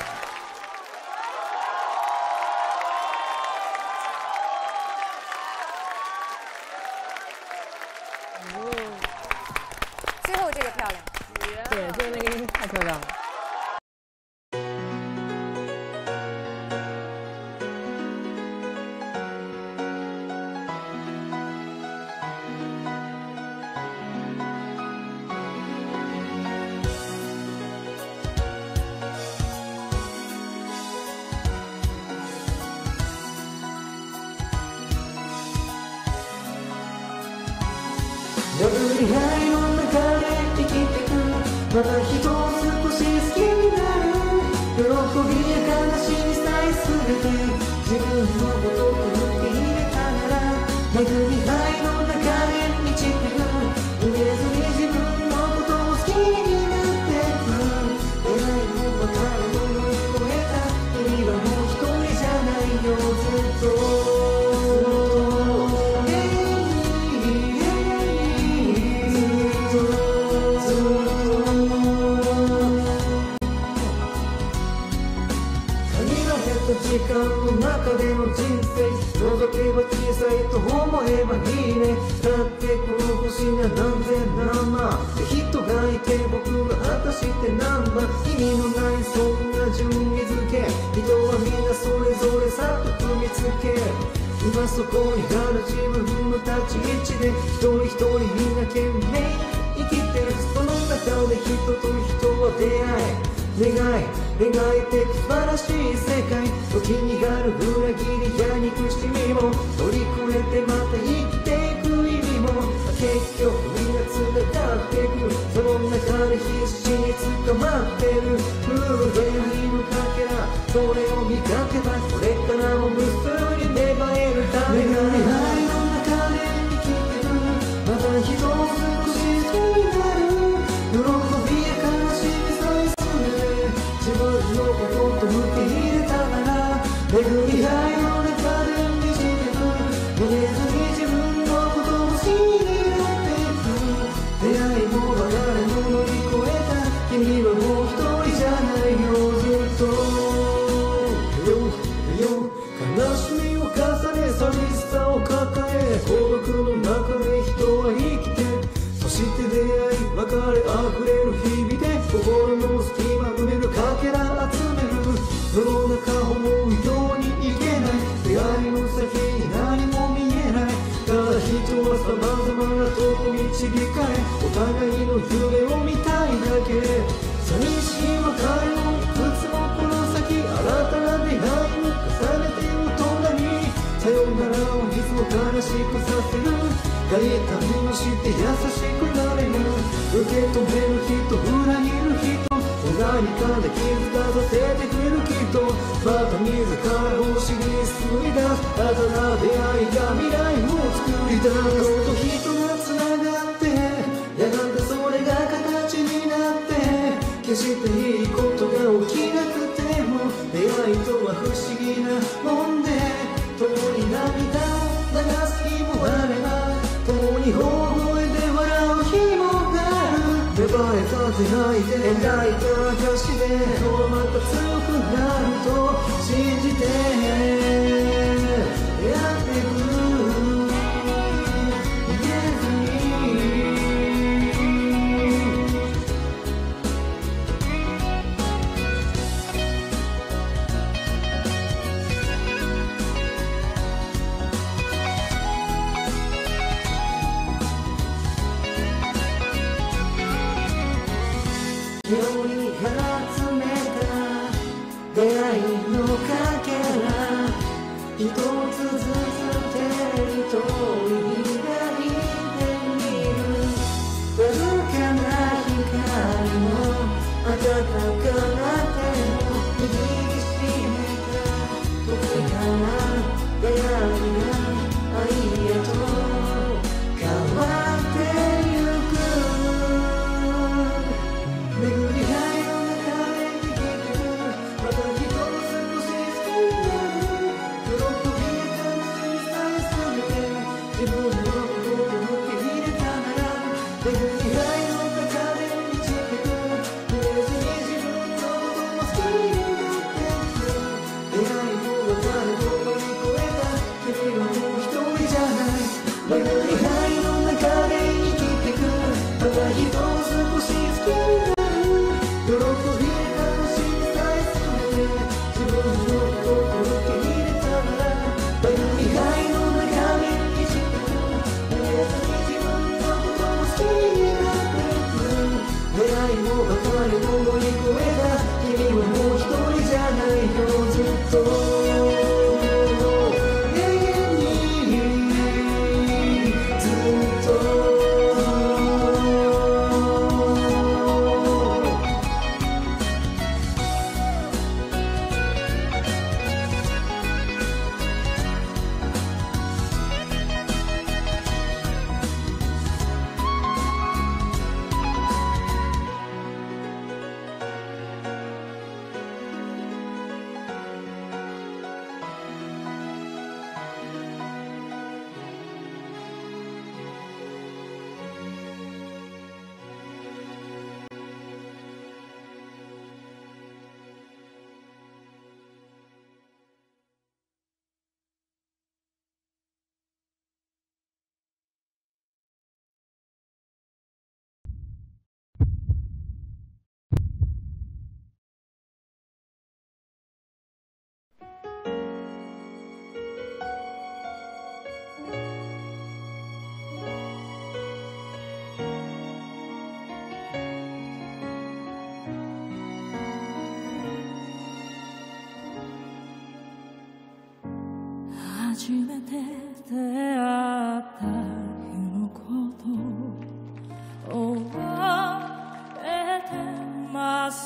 最后这个漂亮。 对，最后那个音太漂亮了。 巡り合いの中で生きてくまた人を少し好きになる喜びや悲しみさえ全て自分のことと受け入れたなら巡り合いの中で満ちてく逃げずに自分のことを好きになってく出会いも別れも乗り越えた君はもう一人じゃないよずっと時間の中での人生覗けば小さいと思えばいいねだってこの星には何千何万人がいて僕は果たして何番意味のないそんな順位付け人はみんなそれぞれさっと踏みつけ今そこにある自分の立ち位置で一人一人みんな懸命生きてるその中で人と人は出会い願い描いてく素晴らしい世界時にある裏切りや憎しみも乗り越えてまた生きていく意味も結局みんな繋がっていくその中で必死に捕まってる出会いのかけらそれを磨けばこれからも無数に芽生えるため願いの中で生きてるまた人を少し好きになる喜びや悲しみ自分のことと受け入れたなら巡り合いの中で満ちてく逃げずに自分のことを好きになっていく出会いも別れも乗り越えた君はもう一人じゃないよずっとよよ悲しみを重ね寂しさを抱え孤独の中で人は生きてそして出会い別れ溢れる日々で心の隙間埋めるかけら集める世の中思うようにいけない出会いの先に何も見えないただ人は様々なとこ導かれお互いの夢を見たいだけ寂しい別れもいくつもこの先新たな出会いを重ねて大人にさよならをいつも悲しくさせる大胆にして優しくなれる受け止める人裏切る人何かで気づかさせてくれるきっとまた自ら星に救い出す新たな出会いが未来を作り出す人と人がつながってやがてそれが形になって決していいことが起きなくても出会いとは不思議なもんで共に涙を流す日もあれば共に大声で笑う日もある芽生えた出会いで描いた歌詞で今日また強くなると信じてやってく逃げずに夜にから集めた出会いのかけら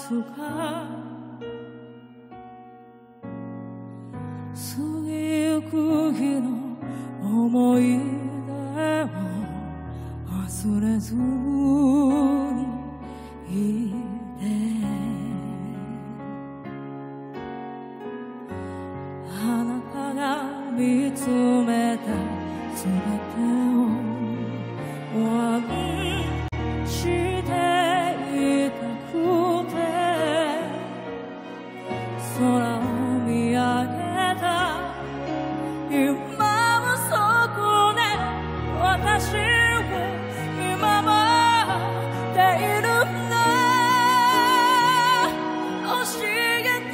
つか過ぎゆく日の思い出を忘れずにいてあなたが見つめたすべてをワンしていたくて空を見上げた今もそこで私を見守っているんだ教えて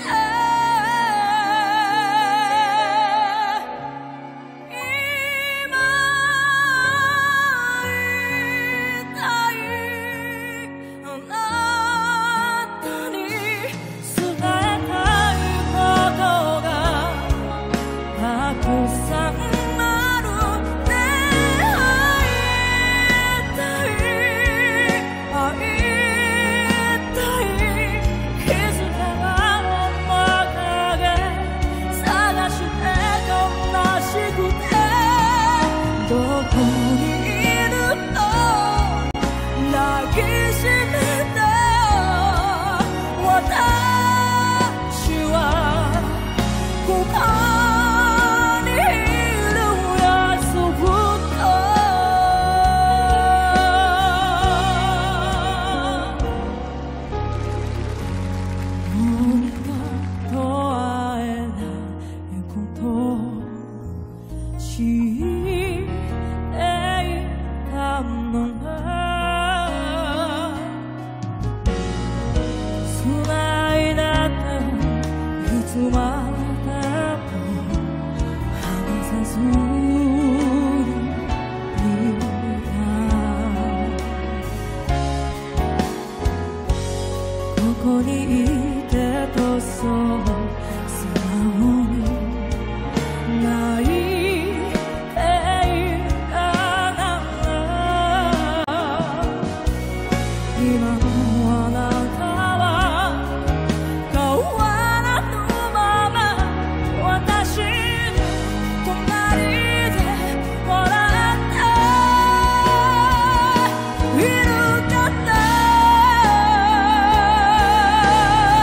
「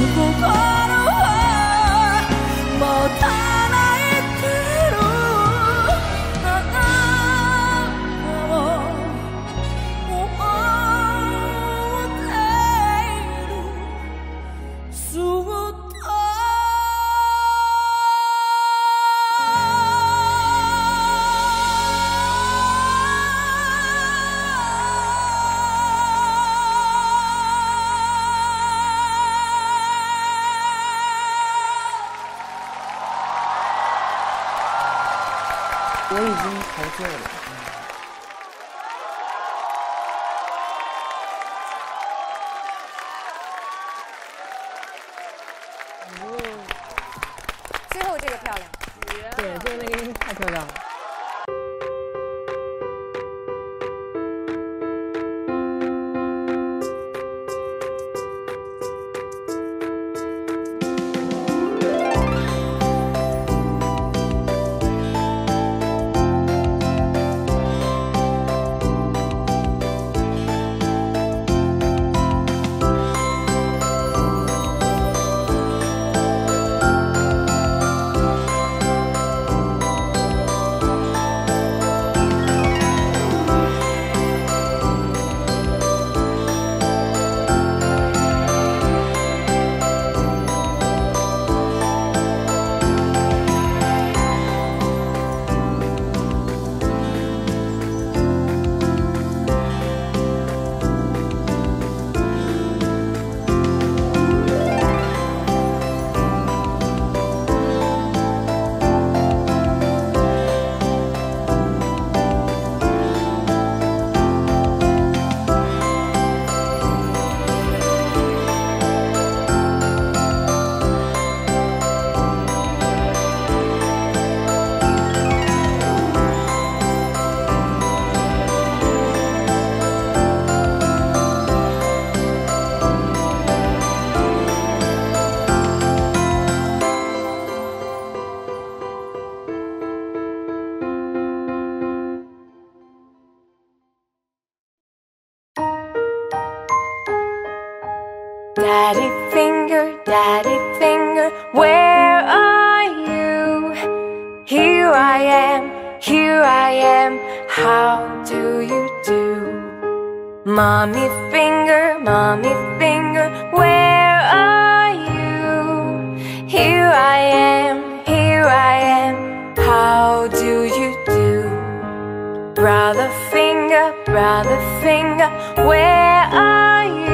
我已经陶醉了。 最后这个漂亮。 对，最后那个音太漂亮了。 Daddy finger, daddy finger, where are you? Here I am, here I am, how do you do? Mommy finger, mommy finger, where are you? Here I am, here I am, how do you do? Brother finger, brother finger, where are you?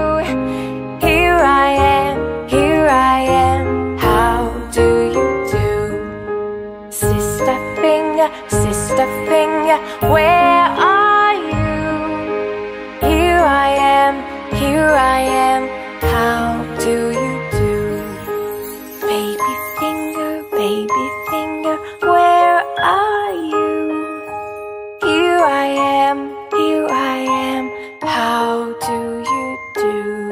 Here I am, here I am, how do you do? Sister finger, sister finger, where are you? Here I am, here I am, how do you do? Baby finger, baby finger, where are you? Here I am, here I am, how do you do?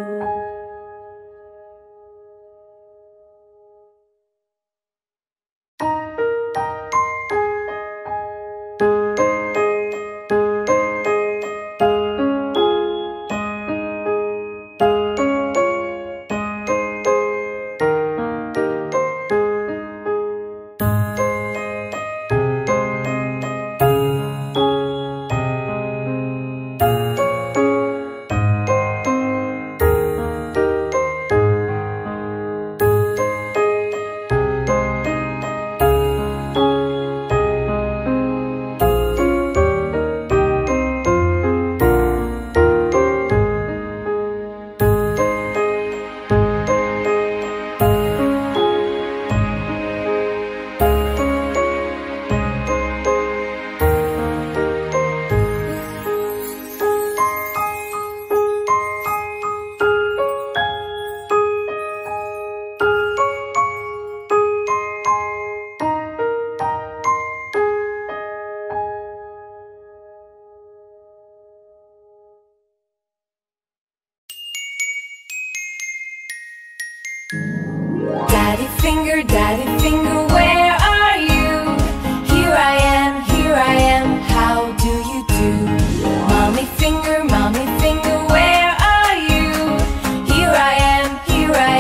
Daddy finger, daddy finger, where are you? Here I am, here I am, how do you do? Mommy finger, mommy finger, where are you? Here I am, here I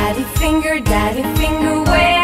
Daddy finger, daddy finger, wave.